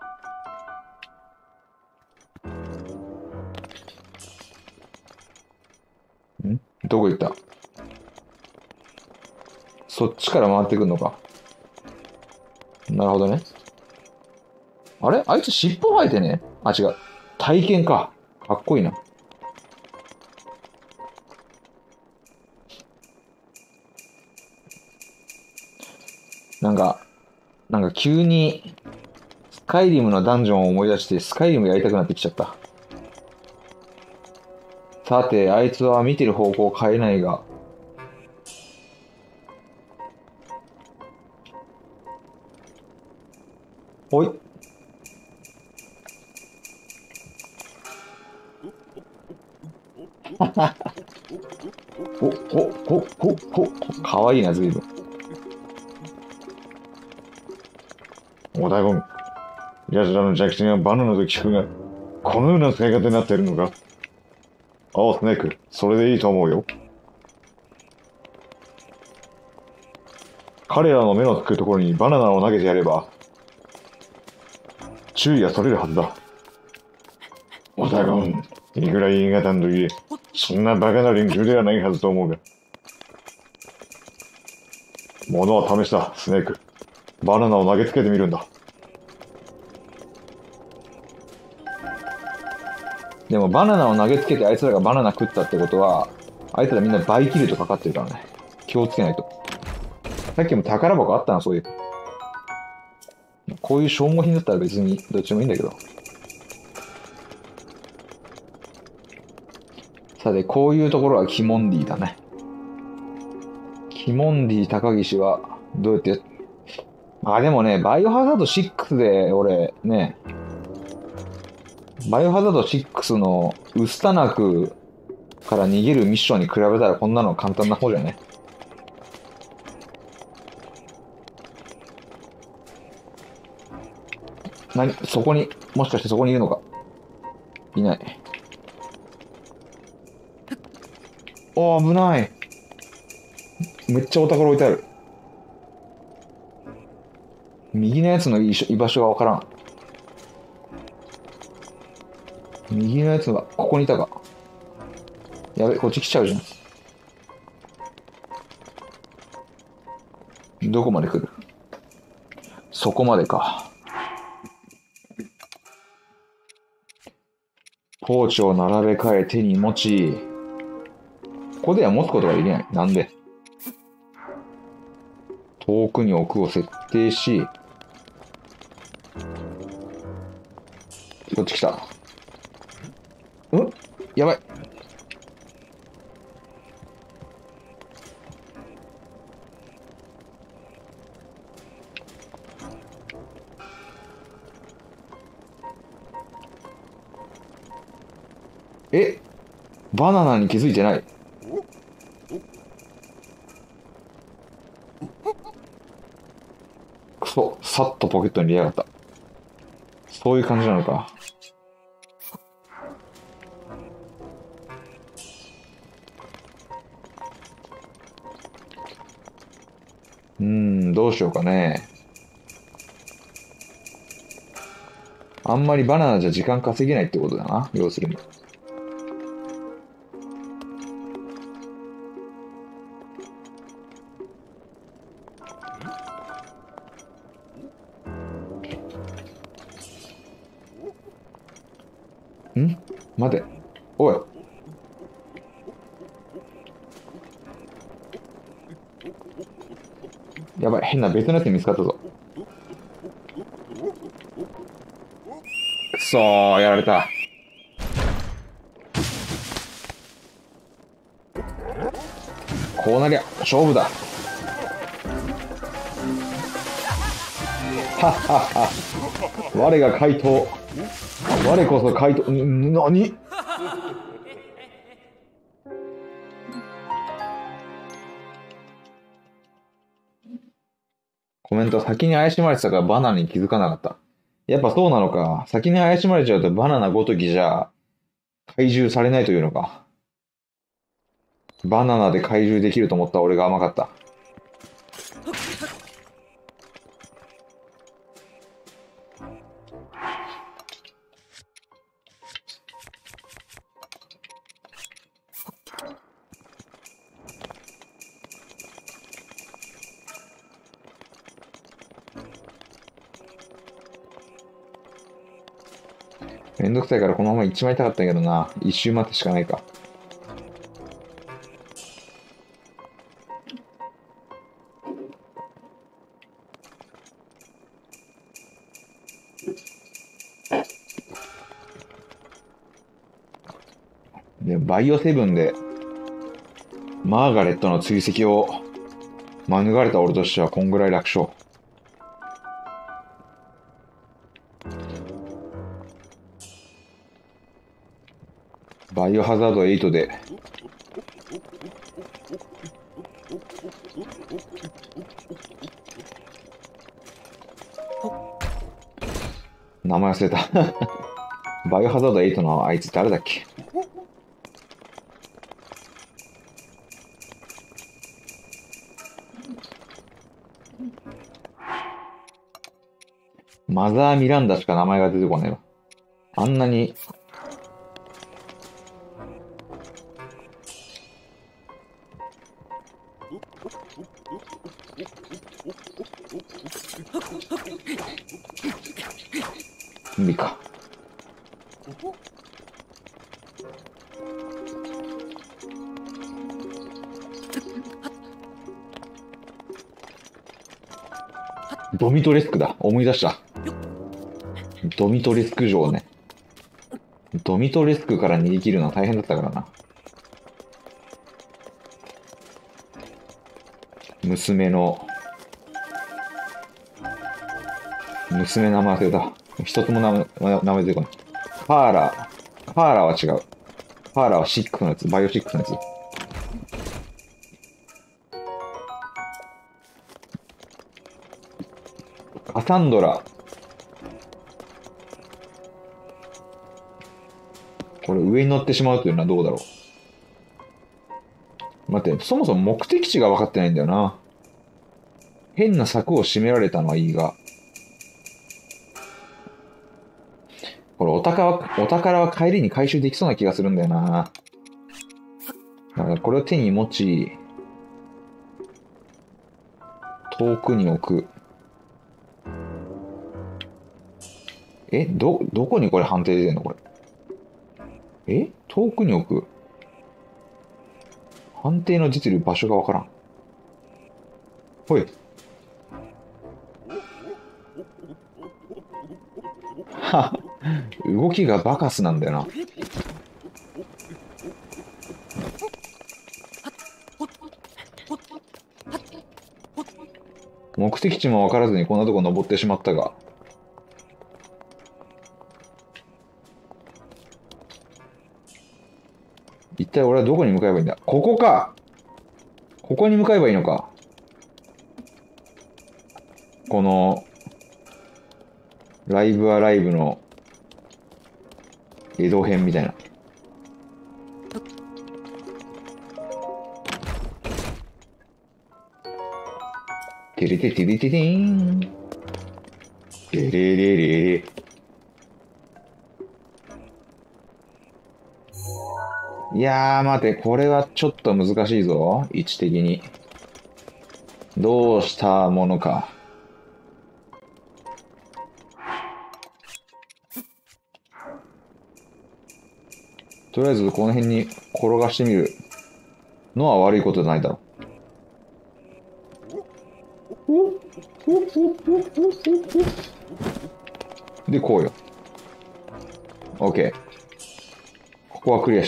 どこ行った？そっちから回ってくんのか。なるほどね。あれあいつ尻尾生えてね？あ、違う。体験か。かっこいいな。なんか急に、スカイリムのダンジョンを思い出して、スカイリムやりたくなってきちゃった。さて、あいつは見てる方向を変えないが。おい。かわいいな、ずいぶん。おだいごん。奴らの弱点はバナナと聞くが、このような使い方になっているのか。おう、スネーク。それでいいと思うよ。 彼らの目のつくところにバナナを投げてやれば、注意はそれるはずだ。オタゴン、いくら言い難といえ、そんなバカな連中ではないはずと思うが。物は試しだ、スネーク。バナナを投げつけてみるんだ。でもバナナを投げつけてあいつらがバナナ食ったってことは、あいつらみんな倍キルとかかってるからね。気をつけないと。さっきも宝箱あったな、そういう。こういう消耗品だったら別にどっちもいいんだけど。さて、こういうところはキモンディだね。キモンディ高岸はどうやって、でもね、バイオハザード6で俺ね、バイオハザード6のウスタナクから逃げるミッションに比べたらこんなの簡単な方じゃね。そこに、もしかしてそこにいるのか。いない。おー、危ない。めっちゃお宝置いてある。右のやつの居場所がわからん。右のやつは、ここにいたか。やべ、こっち来ちゃうじゃん。どこまで来る？そこまでか。ポーチを並べ替え手に持ち、ここでは持つことができない。なんで？遠くに置くを設定し、こっち来た。やばい。バナナに気づいてない。くそ、さっとポケットに入れやがった。そういう感じなのか。どうしようかね。あんまりバナナじゃ時間稼げないってことだな、要するに。待て。おい。やばい、変な別のやつ見つかったぞ。くそー、やられた。こうなりゃ、勝負だ。はっはっは。我が怪盗。我こそ怪盗。何？コメント、先に怪しまれてたからバナナに気づかなかった。やっぱそうなのか。先に怪しまれちゃうとバナナごときじゃ怪獣されないというのか。バナナで怪獣できると思った俺が甘かった。めんどくさいからこのまま一枚たかったけどな。一周待ってしかないか。で、バイオセブンで、マーガレットの追跡を免れた俺としてはこんぐらい楽勝。バイオハザード8で、名前忘れた。バイオハザード8のあいつ誰だっけ？ マザー・ミランダしか名前が出てこないわ。あんなに、無理か。ドミトレスクだ。思い出した。ドミトレスク城ね。ドミトレスクから逃げ切るのは大変だったからな。娘の、娘の名前忘れた。一つも名前出てこない。パーラー。パーラーは違う。パーラーはシックスのやつ。バイオシックスのやつ。カサンドラ。これ上に乗ってしまうというのはどうだろう。待って、そもそも目的地が分かってないんだよな。変な柵を閉められたのはいいが。これお宝は帰りに回収できそうな気がするんだよな。だからこれを手に持ち、遠くに置く。どこにこれ判定出てんのこれ。遠くに置く。判定の出てる場所がわからん。ほい。は動きがバカスなんだよな。目的地も分からずにこんなとこ登ってしまったが。一体俺はどこに向かえばいいんだ。ここか。ここに向かえばいいのか。この、ライブアライブの江戸編みたいな。テレテテレテテーン。テレレレレ。いやー待て、これはちょっと難しいぞ。位置的に。どうしたものか。とりあえずこの辺に転がしてみるのは悪いことじゃないだろう。で、こうよ。OK。ここはクリアした。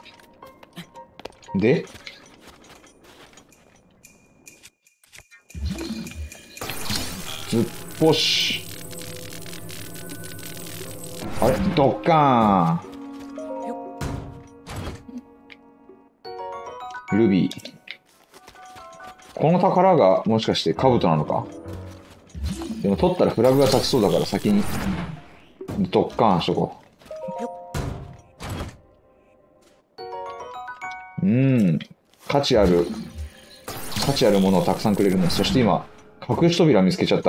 で、ずっぽし。あれドッカーン。ルビー。この宝がもしかして兜なのか。でも取ったらフラグが立ちそうだから先にドッカーンしとこう。価値あるものをたくさんくれるね。そして今、隠し扉見つけちゃった。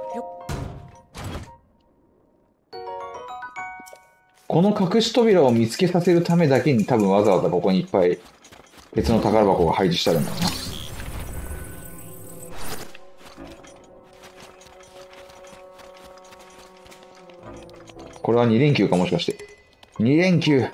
この隠し扉を見つけさせるためだけに多分わざわざここにいっぱい別の宝箱が配置してあるんだろうな。これは2連休かもしかして。2連休。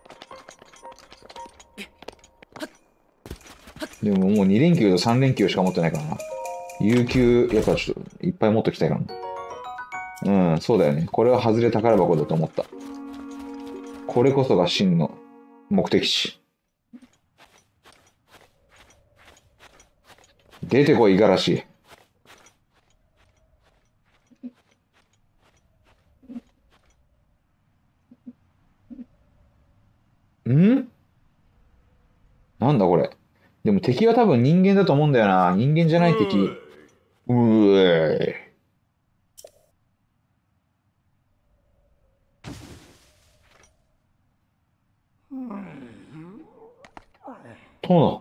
でももう2連休と3連休しか持ってないからな。有給、やっぱちょっといっぱい持っときたいからな。うん、そうだよね。これは外れ宝箱だと思った。これこそが真の目的地。出てこい、五十嵐。んなんだこれ。でも敵は多分人間だと思うんだよな。人間じゃない敵。うえ殿。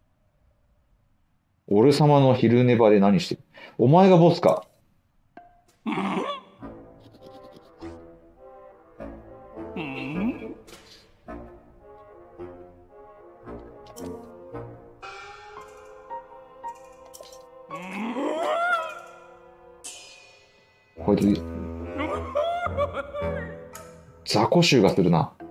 俺様の昼寝場で何してる。お前がボスか。 こいつ、雑魚臭がするな。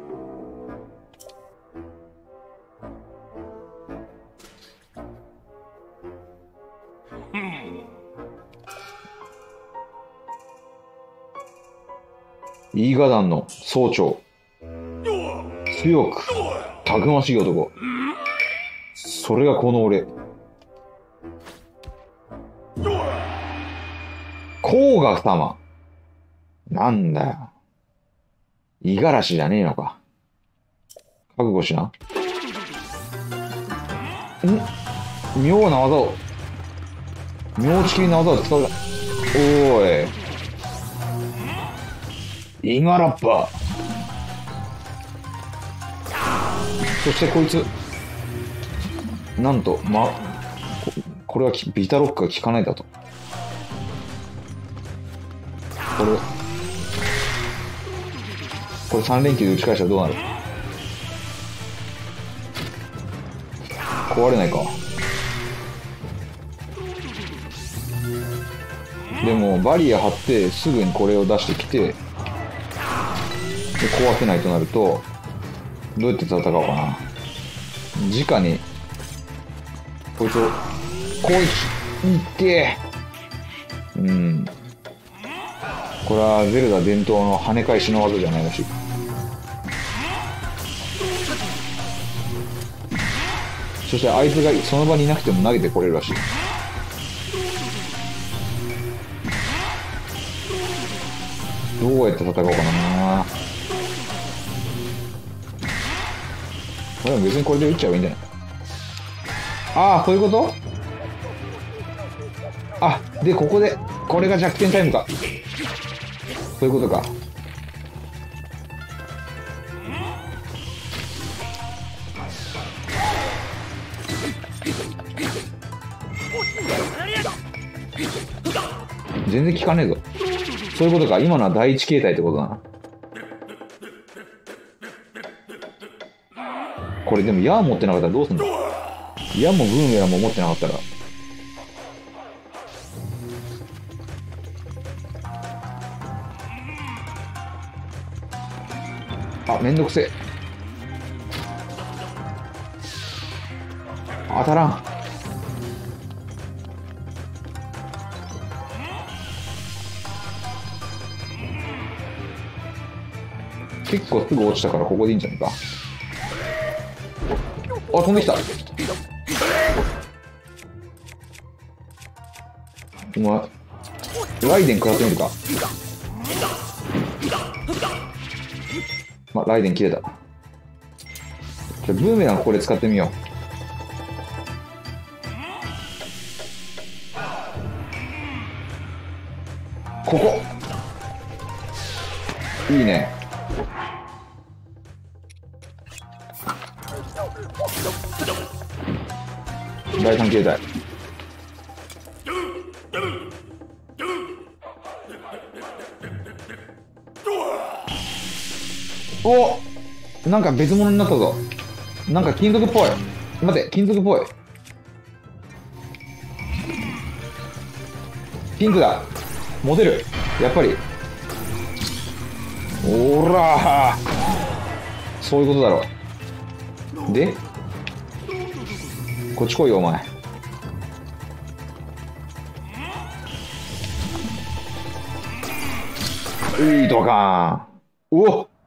イーガダンの総長。強く、たくましい男。それがこの俺。甲賀様。なんだよ。五十嵐じゃねえのか。覚悟しな。妙な技を。妙ちきりな技を使う。おーい。イガラッパ。そしてこいつ。なんと、これはビタロックが効かないだと。これ3連休で打ち返したらどうなる？壊れないか。でもバリア張ってすぐにこれを出してきて、で壊せないとなるとどうやって戦おうかな。直にこいつを攻撃いって、これはゼルダ伝統の跳ね返しの技じゃないらしい。そしてあいつがその場にいなくても投げてこれるらしい。どうやって戦おうかな。でも別にこれで打っちゃえばいいんじゃない？ああ、こういうこと？あ、で、ここで、これが弱点タイムか。そういうことか。全然効かねえぞ。そういうことか。今のは第一形態ってことだな。これでも矢持ってなかったらどうすんの？矢もブーメランも持ってなかったら。あ、めんどくせえ。当たらん。結構すぐ落ちたからここでいいんじゃないか。あ、飛んできた。お前ライデン食らってみるか。ライデン切れた。じゃブーメランここで使ってみよう。ここいいね。第3形態。お、なんか別物になったぞ。なんか金属っぽい。待て、金属っぽい。ピンクだ。モテる。やっぱり。おらー。そういうことだろう。で、こっち来いよ、お前。いいドカーン。おっ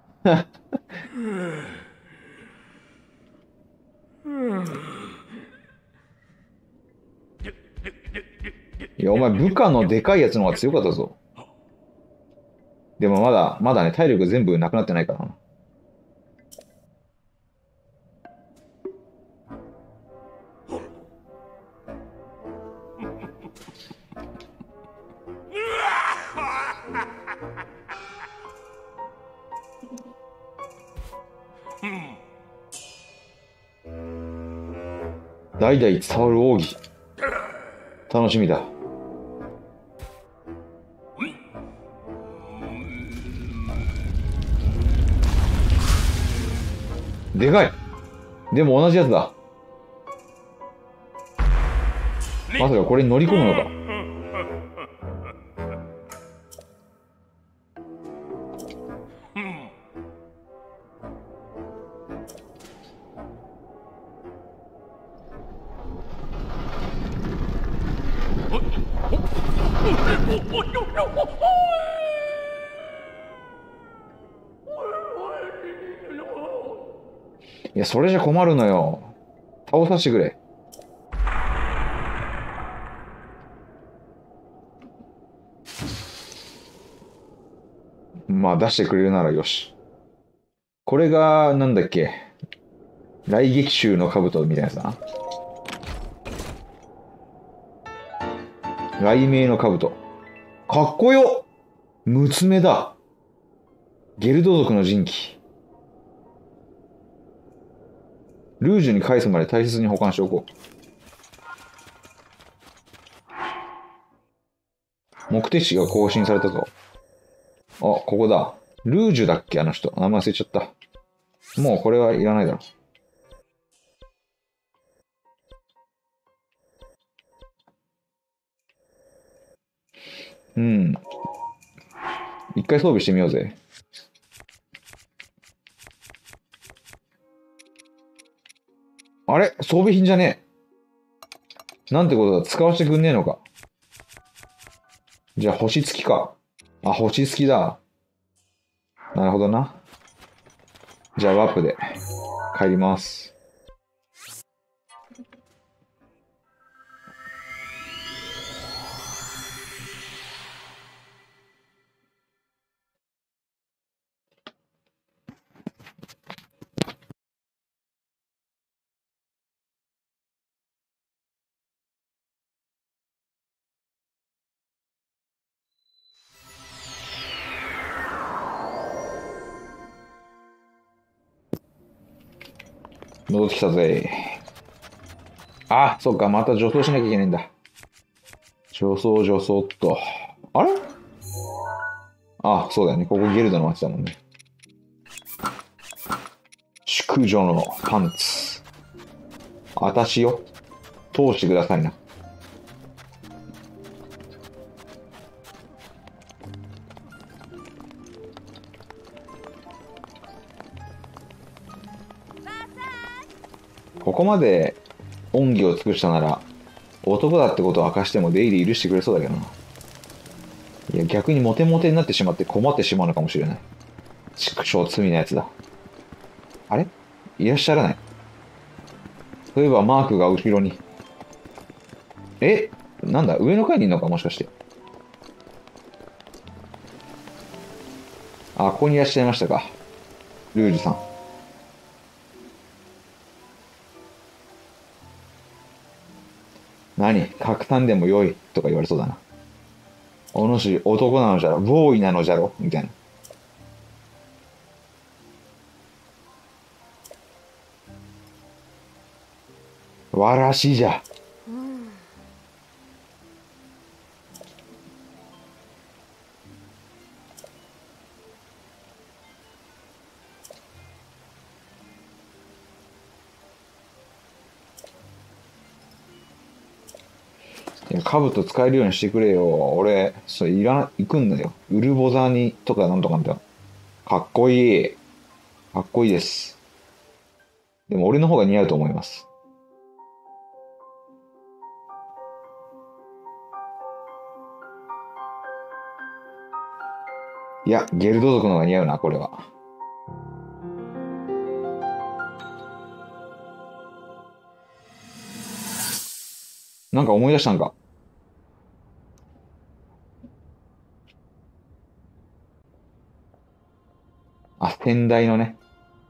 いや、お前部下のでかいやつの方が強かったぞ。でもまだね、体力全部なくなってないからな。代々伝わる奥義。楽しみだ。でかい。でも同じやつだ。まさかこれに乗り込むのか。 いや、それじゃ困るのよ。倒させてくれ。まあ出してくれるならよし。これが、なんだっけ。雷撃衆の兜みたいなやつだな。雷鳴の兜。かっこよ。むつめだ。ゲルド族の陣旗。ルージュに返すまで大切に保管しておこう。目的地が更新されたぞ。あ、ここだ。ルージュだっけあの人。名前忘れちゃった。もうこれはいらないだろ。うん。一回装備してみようぜ。あれ装備品じゃねえ。なんてことだ。使わせてくんねえのか。じゃあ星付きか。あ、星付きだ。なるほどな。じゃあワープで帰ります。戻ってきたぜ。あ、そっか。また助走しなきゃいけないんだ。助走助走っと。あれあ、そうだよね。ここゲルドの街だもんね。淑女のパンツ。あたしよ。通してくださいな。ここまで恩義を尽くしたなら、男だってことを明かしても出入り許してくれそうだけどな。いや、逆にモテモテになってしまって困ってしまうのかもしれない。畜生罪なやつだ。あれいらっしゃらない。そういえばマークが後ろに。えなんだ上の階にいるのかもしかして。あ、ここにいらっしゃいましたか。ルージュさん。何拡散でも良いとか言われそうだな。お主男なのじゃろボーイなのじゃろみたいな。わらしじゃ。いや、兜使えるようにしてくれよ。俺、それいらな、行くんだよ。ウルボザにとかなんとかなんだよ。かっこいい。かっこいいです。でも俺の方が似合うと思います。いや、ゲルド族の方が似合うな、これは。なんか思い出したんか。あ、先代のね。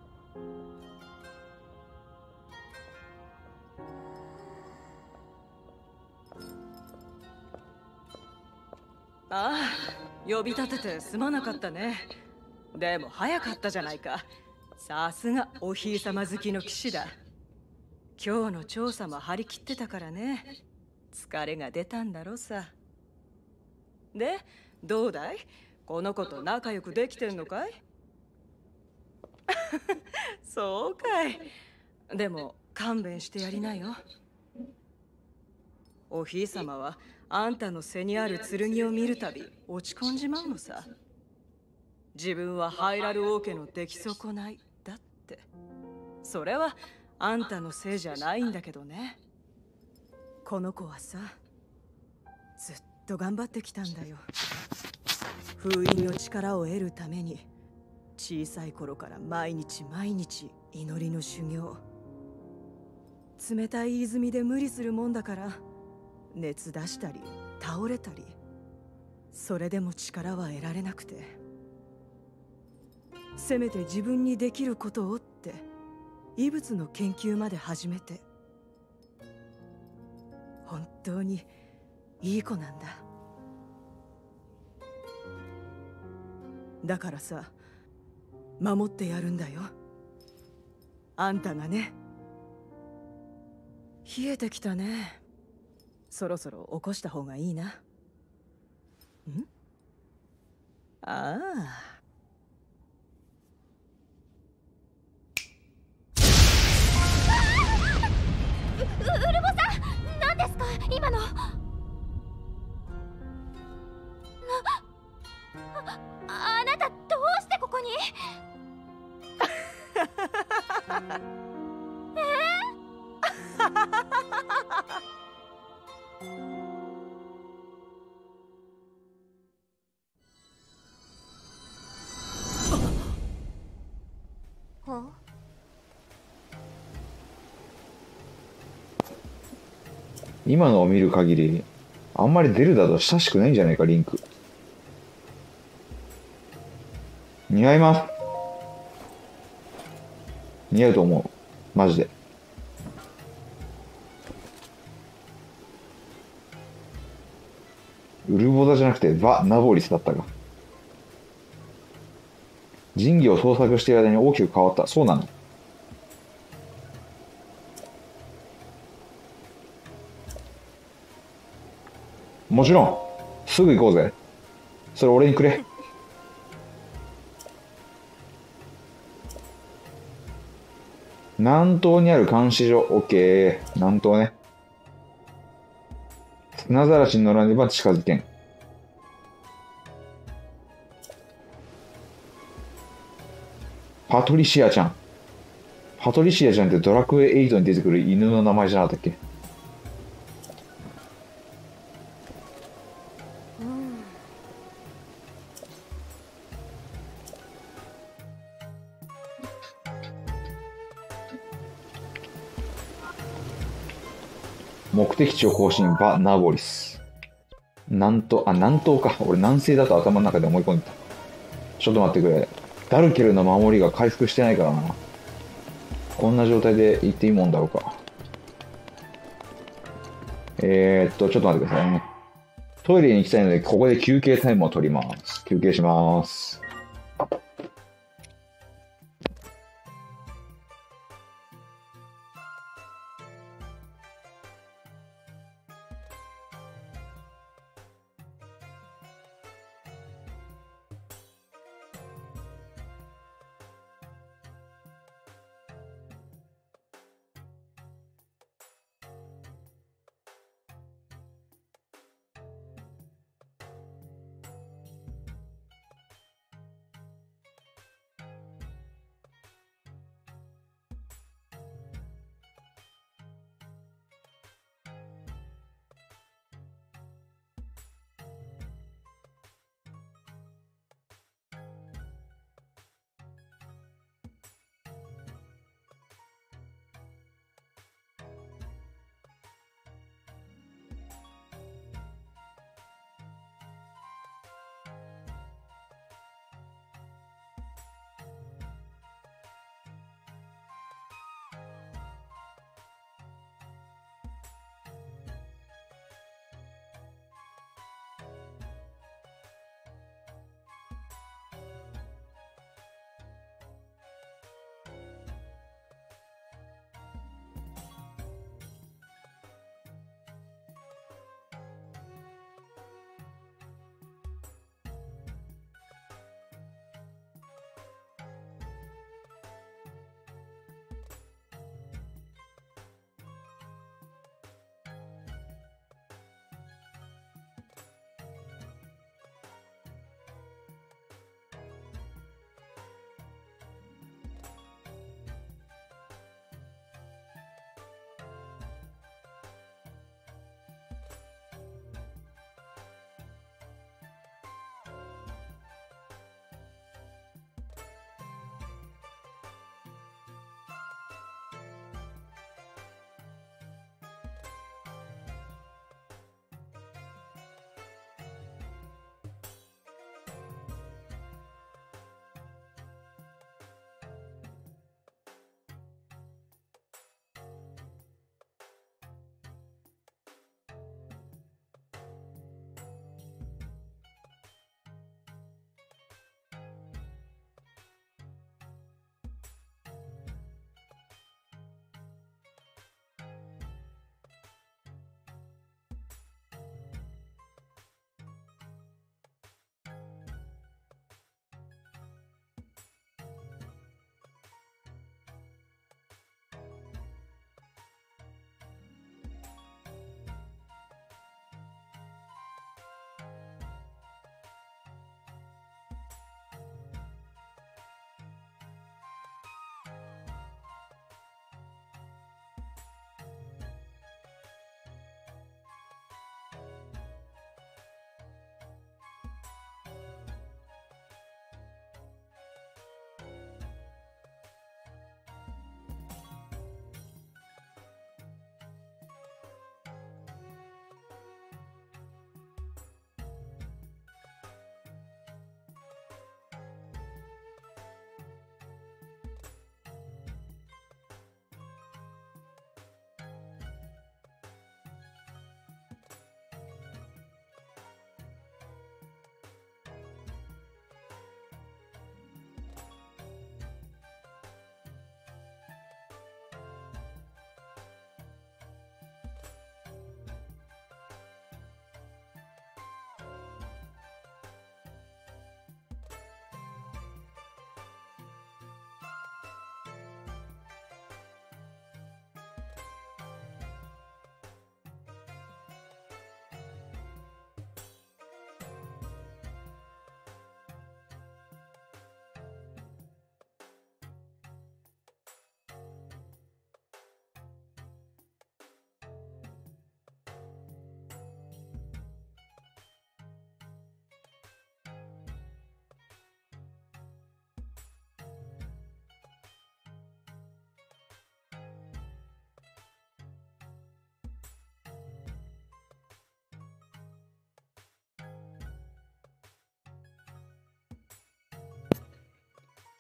ああ、呼び立ててすまなかったね。でも早かったじゃないか。さすがおひいさま好きの騎士だ。今日の調査も張り切ってたからね。疲れが出たんだろさ。で、どうだい？この子と仲良くできてんのかい？そうかい。でも勘弁してやりなよ。おひいさまはあんたの背にある剣を見るたび落ち込んじまうのさ。自分はハイラル王家の出来損ないだって。それはあんたのせいじゃないんだけどね。この子はさ、 と頑張ってきたんだよ。封印の力を得るために小さい頃から毎日毎日祈りの修行。冷たい泉で無理するもんだから熱出したり倒れたり、それでも力は得られなくて、せめて自分にできることをって異物の研究まで始めて。本当にいい子なんだ。だからさ、守ってやるんだよ、あんたがね。冷えてきたね。そろそろ起こした方がいいな。ん？ああ。 ウルボさん、何ですか今の。あなたどうしてここに？ 今のを見る限り、あんまりデルダと親しくないんじゃないか、リンク。似合います。似合うと思う。マジで。ウルボザじゃなくてバ・ナボリスだったが。神器を捜索している間に大きく変わった。そうなの？もちろん。すぐ行こうぜ。それ俺にくれ。南東にある監視所。オッケー。南東ね。砂ざらしに乗らねば近づけん。パトリシアちゃん。パトリシアちゃんってドラクエ8に出てくる犬の名前じゃなかったっけ？目的地を更新、バ・ナボリス。南東か。俺南西だと頭の中で思い込んでた。ちょっと待ってくれ。ダルケルの守りが回復してないからな。こんな状態で行っていいもんだろうか。ちょっと待ってくださいね。トイレに行きたいので、ここで休憩タイムを取ります。休憩します。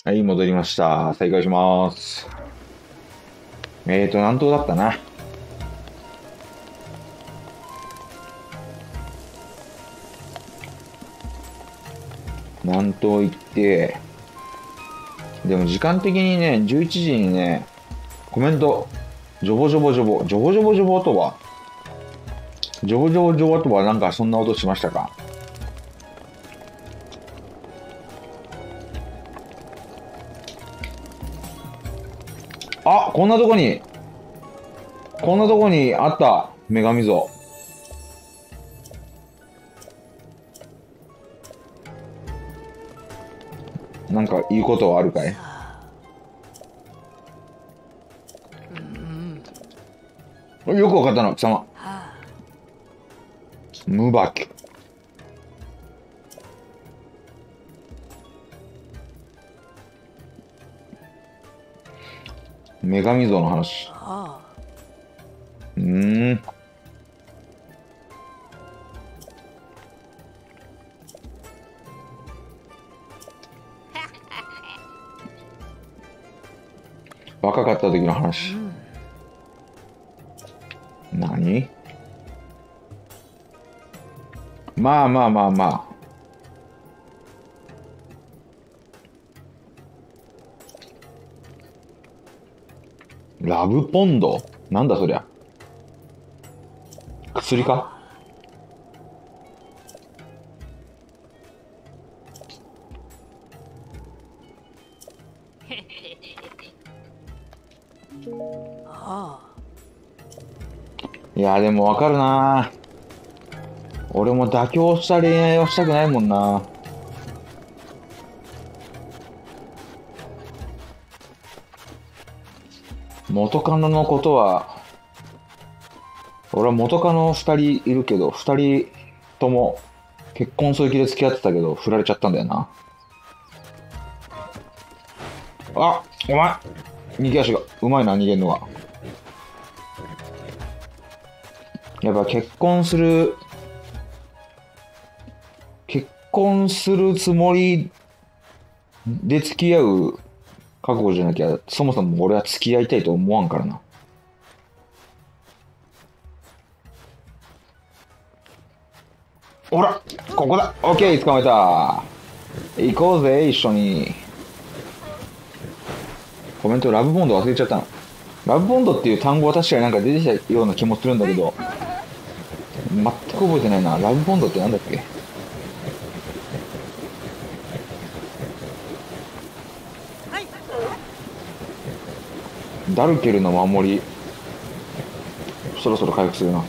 はい、戻りました。再開します。南東だったな。南東行って、でも時間的にね、11時にね、コメント、ジョボジョボジョボ、ジョボジョボジョボとは、ジョボジョボジョボとはなんかそんな音しましたか？あ、こんなとこにあった、女神像。なんか言うことはあるかい？よくわかったな、貴様。ムバキ。女神像の話。若かった時の話。何？まあまあまあまあ。ラブポンド？なんだそりゃ。薬か？いやでもわかるな。俺も妥協した恋愛はしたくないもんな。元カノのことは、俺は元カノ2人いるけど、2人とも結婚する気で付き合ってたけど、振られちゃったんだよな。あ、お前逃げ足がうまいな、逃げんのが。やっぱ結婚するつもりで付き合う覚悟じゃなきゃ、そもそも俺は付き合いたいと思わんからな。ほら、ここだ。オッケー、捕まえた。行こうぜ、一緒に。コメント、ラブボンド忘れちゃったの。ラブボンドっていう単語は確かになんか出てきたような気もするんだけど、全く覚えてないな。ラブボンドってなんだっけ？ダルケルの守り、そろそろ回復するな。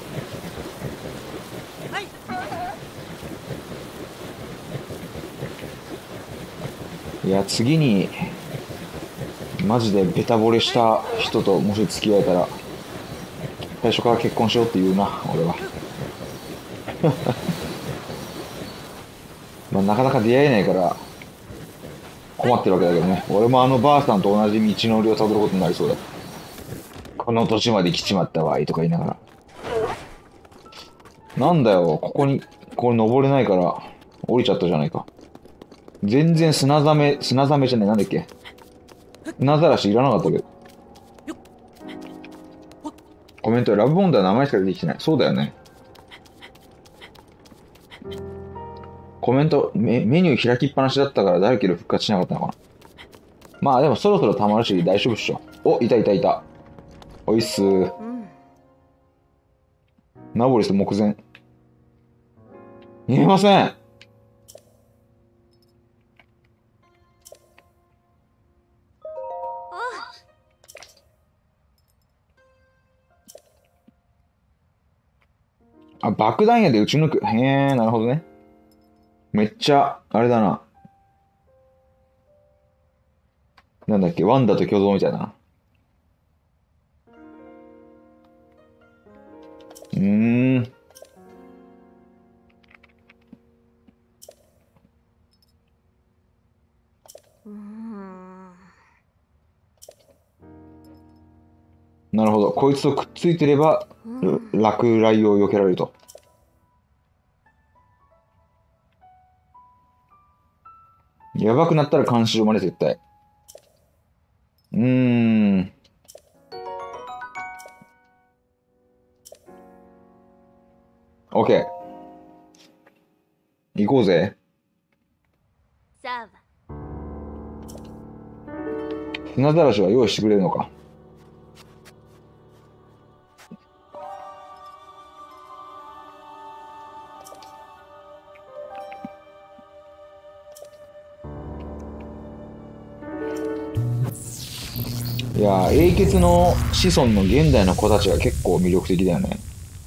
いや、次にマジでベタ惚れした人ともし付き合えたら、最初から結婚しようって言うな、俺は。まあ、なかなか出会えないから困ってるわけだけどね。俺もあのばあさんと同じ道のりをたどることになりそうだ。この年まで来ちまったわいとか言いながら。なんだよ、これ登れないから降りちゃったじゃないか。全然砂ザメじゃない、なんだっけ。砂ざらしいらなかったけど。コメント、ラブボンドは名前しか出てきてない。そうだよね。コメント、メニュー開きっぱなしだったから誰けど復活しなかったのかな。まあでもそろそろたまるし大丈夫っしょ。お、いた。おいっすー。ナボリス目前。見えません。あ、爆弾矢で撃ち抜く。へえ、なるほどね。めっちゃ、あれだな。なんだっけ、ワンダと巨像みたいな。なるほど。こいつとくっついてれば、落雷を避けられると。やばくなったら監視所まで絶対。 OK。行こうぜ。 さあ、 砂ざらしは用意してくれるのか。いやー、英傑の子孫の現代の子たちが結構魅力的だよね。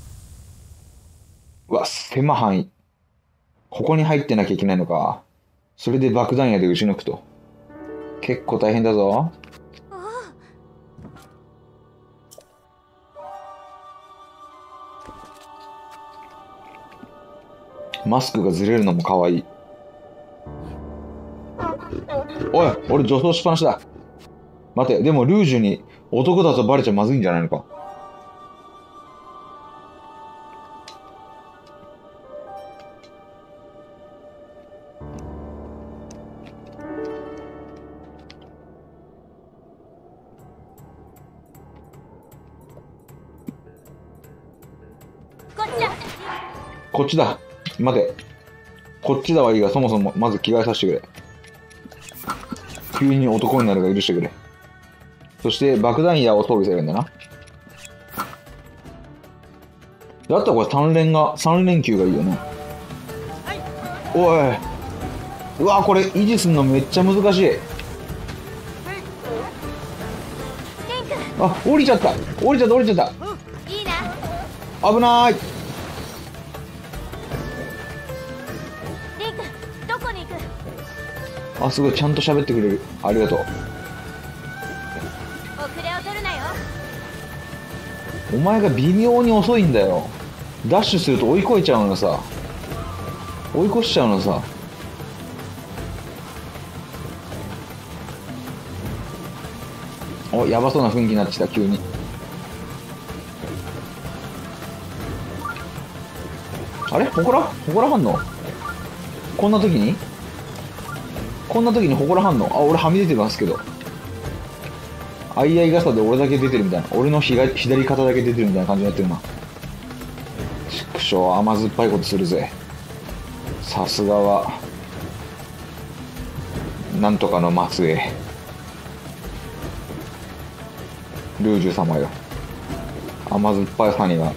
うわ、狭範囲。ここに入ってなきゃいけないのか。それで爆弾矢で撃ち抜くと。結構大変だぞ。マスクがずれるのも可愛い。おい、俺女装しっぱなしだ。待て、でもルージュに男だとバレちゃまずいんじゃないのか。 こっちだ。 こっちだ。待て。こっちだはいいが、そもそもまず着替えさせてくれ。急に男になるが許してくれ。そして爆弾矢を装備すればいいんだな。だったらこれ3連休がいいよね。おい。うわ、これ維持するのめっちゃ難しい。あ、降りちゃった。降りちゃった。 いいな。 危ない。 リンク、どこに行く？ あ、すごい、ちゃんと喋ってくれる。ありがとう。 遅れを取るなよ。 お前が微妙に遅いんだよ。ダッシュすると追い越えちゃうのさ。追い越しちゃうのさ。お、やばそうな雰囲気になってきた、急に。あれほこら反応。こんな時にほこら反応。あ、俺はみ出てますけど。相合い傘で俺だけ出てるみたいな。俺の左肩だけ出てるみたいな感じになってるな。畜生、甘酸っぱいことするぜ。さすがはなんとかの末裔ルージュ様よ。甘酸っぱいさには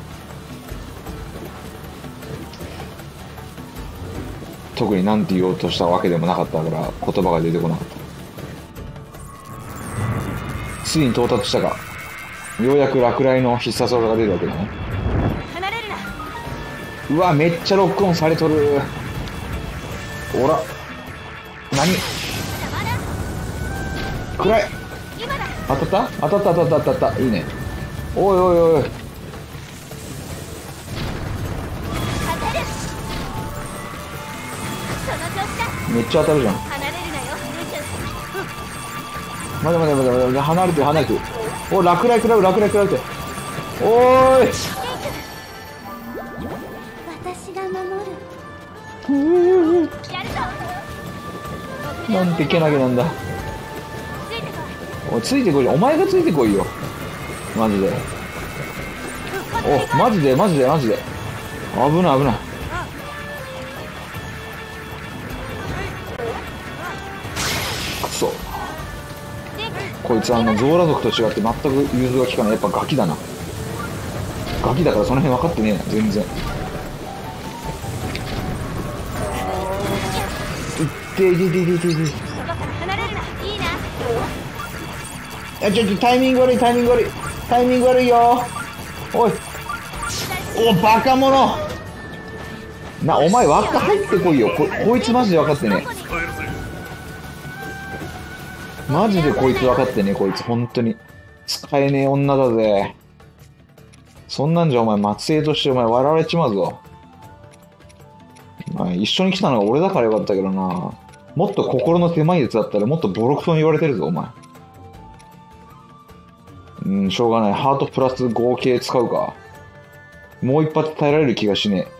特に何て言おうとしたわけでもなかったから言葉が出てこなかった。ついに到達したか。ようやく落雷の必殺技が出るわけだね。 離れるな。 うわ、めっちゃロックオンされとる。おら、何暗い。 今だ。 当たったいいね。おいおいおい、 当てる。その調子だ。 めっちゃ当たるじゃん。 離れるなよ、ルーチュ待て、離れて。お、落雷食らうて。おーい。 私が守る。やるぞ。 なんてけなげなんだ。 ついてこい。 おい、ついてこい。お前がついてこいよ。マジで。お、マジで。危ない。くそ。こいつゾーラ族と違って全く融通が利かない。やっぱガキだな。ガキだからその辺分かってねえな、全然。 離れるな。いいな。 タイミング悪いよ。おい。お、バカ者。お前枠入ってこいよ。こいつマジで分かってね。マジでこいつ分かってね。こいつ本当に使えねえ女だぜ。そんなんじゃお前末裔としてお前笑われちまうぞ。一緒に来たのが俺だからよかったけどな。もっと心の狭いやつだったらもっとボロクソに言われてるぞお前。しょうがない。ハートプラス合計使うか。もう一発耐えられる気がしね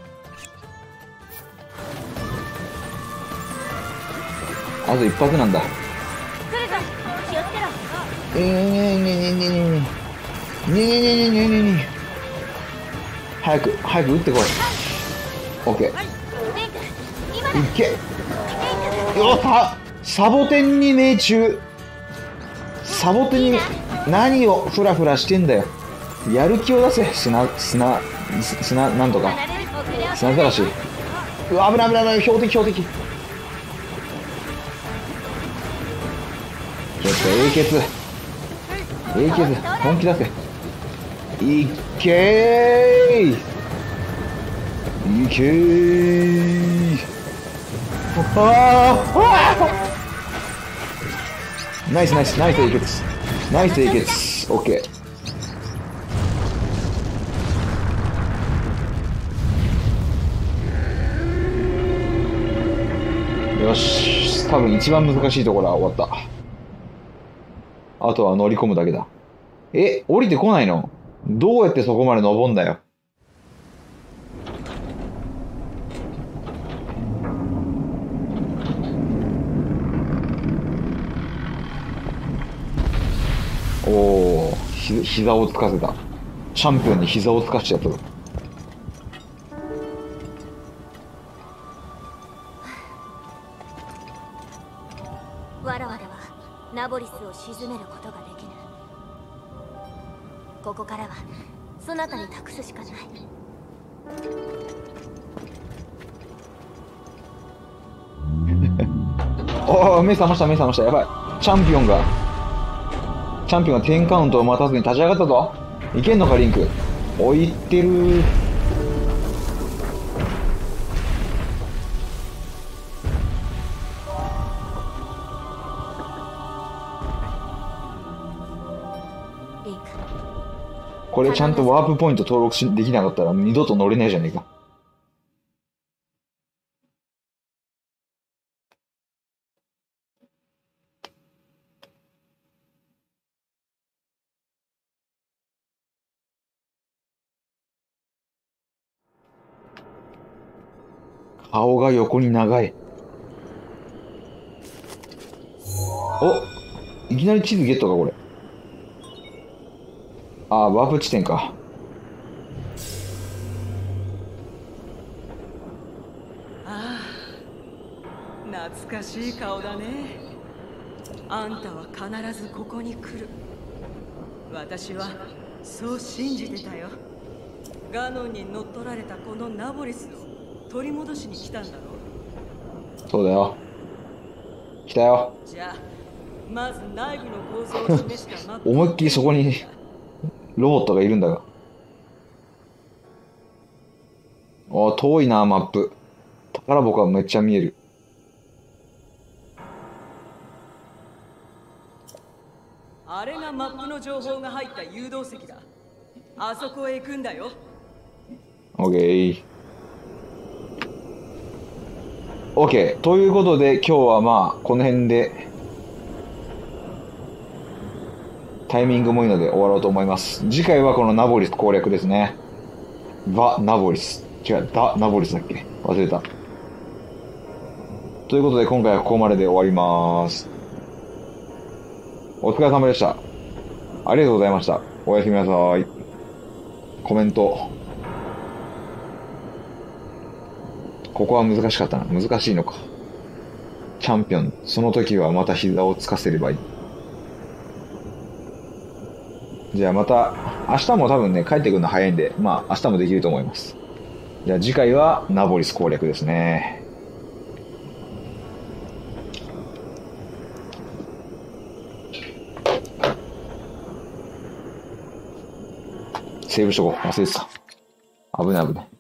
え。あと一発なんだ。 来るぞ。気をつけろ。 早く打ってこい。オッケー。いけ。よっ、サボテンに命中。サボテンに何をフラフラしてんだよ。やる気を出せ。砂なんとか砂たらし。うわ、危ない、標的。ちょっと英傑本気出せ。いけー。ナイス英傑。オッケー。よし、多分一番難しいところは終わった。あとは乗り込むだけだ。降りてこないの？どうやってそこまで登んだよ。おお、膝をつかせた。チャンピオンに膝をつかしちゃった。 わらわではナボリスを鎮めることができぬ。ここからはそなたに託すしかない。 おお、目覚ました。やばい。チャンピオンが10カウントを待たずに立ち上がったぞ。いけんのか、リンク。置いてる。これちゃんとワープポイント登録できなかったら二度と乗れないじゃねえか。顔が横に長い。お、いきなり地図ゲットか、これ。ああ、ワープ地点か。 ああ、懐かしい顔だね。あんたは必ずここに来る。私はそう信じてたよ。ガノンに乗っ取られたこのナボリスを取り戻しに来たんだろう。 そうだよ。来たよ。 じゃあまず内部の構造を示したマップ思いっきりそこにロボットがいるんだが。お、遠いな、マップ。宝箱はめっちゃ見える。 あれがマップの情報が入った誘導石だ。あそこへ行くんだよ。 オッケー。オッケー。ということで、今日はまあ、この辺で、タイミングもいいので終わろうと思います。次回はこのナボリス攻略ですね。ナボリス。違う、ナボリスだっけ？忘れた。ということで、今回はここまでで終わります。お疲れ様でした。ありがとうございました。おやすみなさい。コメント。ここは難しかったな。難しいのか。チャンピオン、その時はまた膝をつかせればいい。じゃあまた、明日も多分ね、帰ってくるの早いんで、まあ明日もできると思います。じゃあ次回はナボリス攻略ですね。セーブしとこう。忘れてた。危ない。